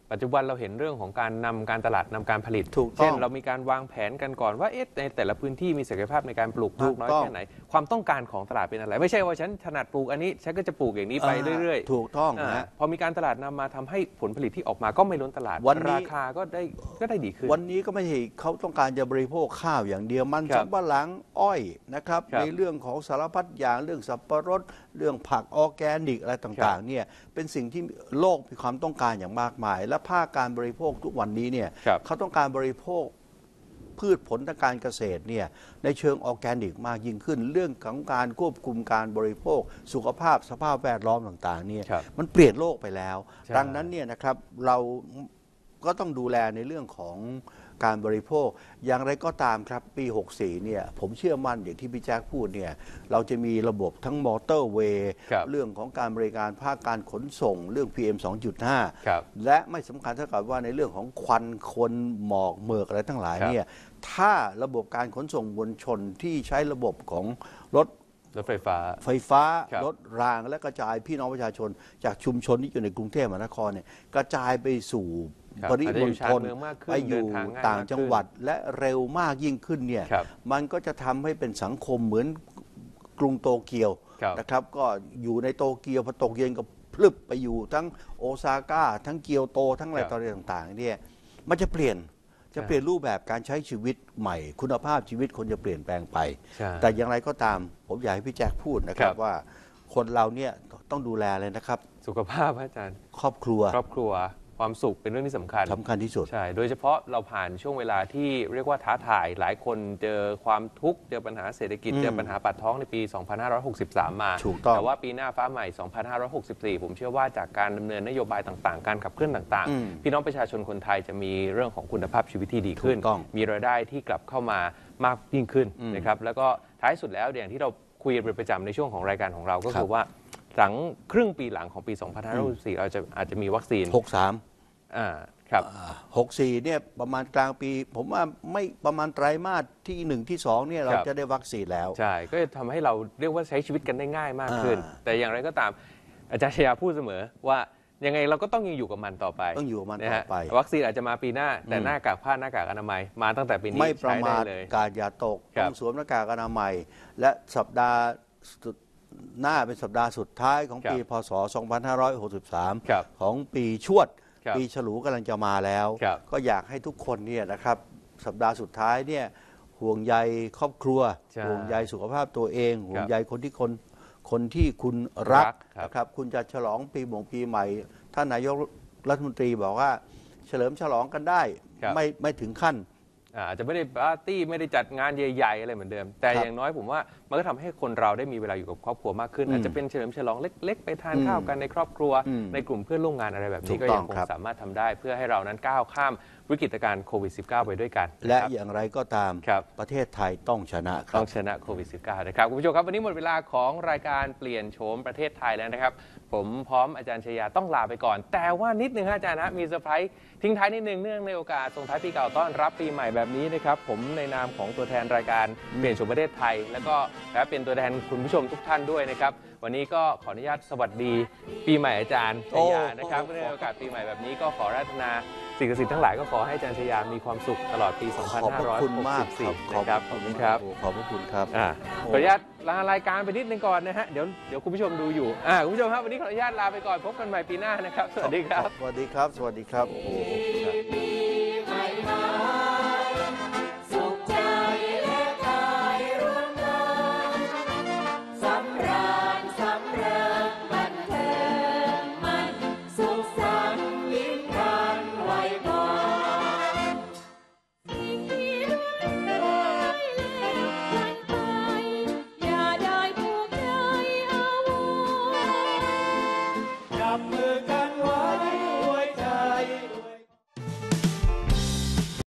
ปัจจุบันเราเห็นเรื่องของการนำการตลาดนำการผลิตเช่นเรามีการวางแผนกันก่อนว่าในแต่ละพื้นที่มีศักยภาพในการปลูกมากน้อยแค่ไหนความต้องการของตลาดเป็นอะไรไม่ใช่ว่าฉันถนัดปลูกอันนี้ฉันก็จะปลูกอย่างนี้ไปเรื่อยๆถูกต้องนะพอมีการตลาดนำมาทำให้ผลผลิตที่ออกมาก็ไม่ล้นตลาดราคาก็ได้ดีขึ้นวันนี้ก็ไม่ใช่เขาต้องการจะบริโภคข้าวอย่างเดียวมันสำปะหลังอ้อยนะครับในเรื่องของสารพัดอย่างเรื่องสับปะรดเรื่องผักออร์แกนิกอะไรต่างๆเนี่ยเป็นสิ่งที่โลกมีความต้องการอย่างมากมายและภาคการบริโภคทุกวันนี้เนี่ยเขาต้องการบริโภคพืชผลทางการเกษตรเนี่ยในเชิงออร์แกนิกมากยิ่งขึ้นเรื่องของการควบคุมการบริโภคสุขภาพสภาพแวดล้อมต่างๆเนี่ยมันเปลี่ยนโลกไปแล้วดังนั้นเนี่ยนะครับเราก็ต้องดูแลในเรื่องของการบริโภคอย่างไรก็ตามครับปี 64 เนี่ยผมเชื่อมั่นอย่างที่พี่แจ๊คพูดเนี่ยเราจะมีระบบทั้งมอเตอร์เวย์เรื่องของการบริการภาคการขนส่งเรื่อง PM 2.5 และไม่สำคัญเท่ากับว่าในเรื่องของควันคนหมอกเมือกอะไรทั้งหลายเนี่ยถ้าระบบการขนส่งมวลชนที่ใช้ระบบของรถไฟฟ้ารถรางและกระจายพี่น้องประชาชนจากชุมชนที่อยู่ในกรุงเทพมหานครเนี่ยกระจายไปสู่ปริมณฑลไปอยู่ต่างจังหวัดและเร็วมากยิ่งขึ้นเนี่ยมันก็จะทำให้เป็นสังคมเหมือนกรุงโตเกียวนะครับก็อยู่ในโตเกียวพอตกเย็นก็พลึบไปอยู่ทั้งโอซาก้าทั้งเกียวโตทั้งอะไรต่างๆเนี่ยมันจะเปลี่ยนรูปแบบการใช้ชีวิตใหม่คุณภาพชีวิตคนจะเปลี่ยนแปลงไปแต่อย่างไรก็ตามผมอยากให้พี่แจ็คพูดนะครับว่าคนเราเนี่ยต้องดูแลเลยนะครับสุขภาพอาจารย์ครอบครัวความสุขเป็นเรื่องที่สำคัญที่สุดใช่โดยเฉพาะเราผ่านช่วงเวลาที่เรียกว่าท้าทายหลายคนเจอความทุกข์เจอปัญหาเศรษฐกิจเจอปัญหาปากท้องในปี 2563 มาแต่ว่าปีหน้าฟ้าใหม่ 2564 ผมเชื่อว่าจากการดำเนินนโยบายต่างๆการขับเคลื่อนต่างๆพี่น้องประชาชนคนไทยจะมีเรื่องของคุณภาพชีวิตที่ดีขึ้นมีรายได้ที่กลับเข้ามามากยิ่งขึ้นนะครับแล้วก็ท้ายสุดแล้วอย่างที่เราคุยกันเป็นประจำในช่วงของรายการของเราก็คือว่าหลังครึ่งปีหลังของปี 2564 เราอาจจะมีวัคซีนครับ64เนี่ยประมาณกลางปีผมว่าไม่ประมาณไตรมาสที่1ที่2เนี่ยเราจะได้วัคซีนแล้วใช่ก็จะทำให้เราเรียกว่าใช้ชีวิตกันได้ง่ายมากขึ้นแต่อย่างไรก็ตามอาจารย์ชยาพูดเสมอว่ายังไงเราก็ต้องยังอยู่กับมันต่อไปต้องอยู่กับมันต่อไปวัคซีนอาจจะมาปีหน้าแต่หน้ากากผ้าหน้ากากอนามัยมาตั้งแต่ปีนี้ไม่ประมาทกาดอย่าตกต้องสวมหน้ากากอนามัยและสัปดาห์หน้าเป็นสัปดาห์สุดท้ายของปีพ.ศ. 2563ของปีชวดปีฉลูกำลังจะมาแล้วก็อยากให้ทุกคนเนี่ยนะครับสัปดาห์สุดท้ายเนี่ยห่วงใยครอบครัวห่วงใยสุขภาพตัวเองห่วงใยคนที่คุณรักนะครับคุณจะฉลองปีใหม่ท่านนายกรัฐมนตรีบอกว่าเฉลิมฉลองกันได้ไม่ถึงขั้นอาจจะไม่ได้ปาร์ตี้ไม่ได้จัดงานใหญ่ๆอะไรเหมือนเดิมแต่อย่างน้อยผมว่ามันก็ทำให้คนเราได้มีเวลาอยู่กับครอบครัวมากขึ้นอาจจะเป็นเฉลิมฉลองเล็กๆไปทานข้าวกันในครอบครัวในกลุ่มเพื่อนร่วมงานอะไรแบบนี้ก็ยังคงสามารถทำได้เพื่อให้เรานั้นก้าวข้ามวิกฤตการณ์โควิด -19 ไปด้วยกันและอย่างไรก็ตามประเทศไทยต้องชนะต้องชนะโควิด -19 นะครับคุณผู้ชมครับวันนี้หมดเวลาของรายการเปลี่ยนโฉมประเทศไทยแล้วนะครับผมพร้อมอาจารย์ชยาต้องลาไปก่อนแต่ว่านิดนึงอาจารย์นะมีเซอร์ไพรส์ทิ้งท้ายนิดนึงเนื่องในโอกาสส่งท้ายปีเก่าต้อนรับปีใหม่แบบนี้นะครับผมในนามของตัวแทนรายการเปลี่ยนโฉมประเทศไทยแล้วก็เป็นตัวแทนคุณผู้ชมทุกท่านด้วยนะครับวันนี้ก็ขออนุญาตสวัสดีปีใหม่อาจารย์ชยานะครับในโอกาสปีใหม่แบบนี้ก็ขอราตนาสิ่งศักดิ์สิทธิ์ทั้งหลายก็ขอให้อาจารย์ชยามีความสุขตลอดปี 2564 นะครับขอบคุณครับขอบพระคุณครับขออนุญาตลารายการไปนิดนึงก่อนนะฮะเดี๋ยวคุณผู้ชมดูอยู่คุณผู้ชมครับวันนี้ขออนุญาตลาไปก่อนพบกันใหม่ปีหน้านะครับสวัสดีครับสวัสดีครับสวัสดีครับโอ้จับมือกันไว้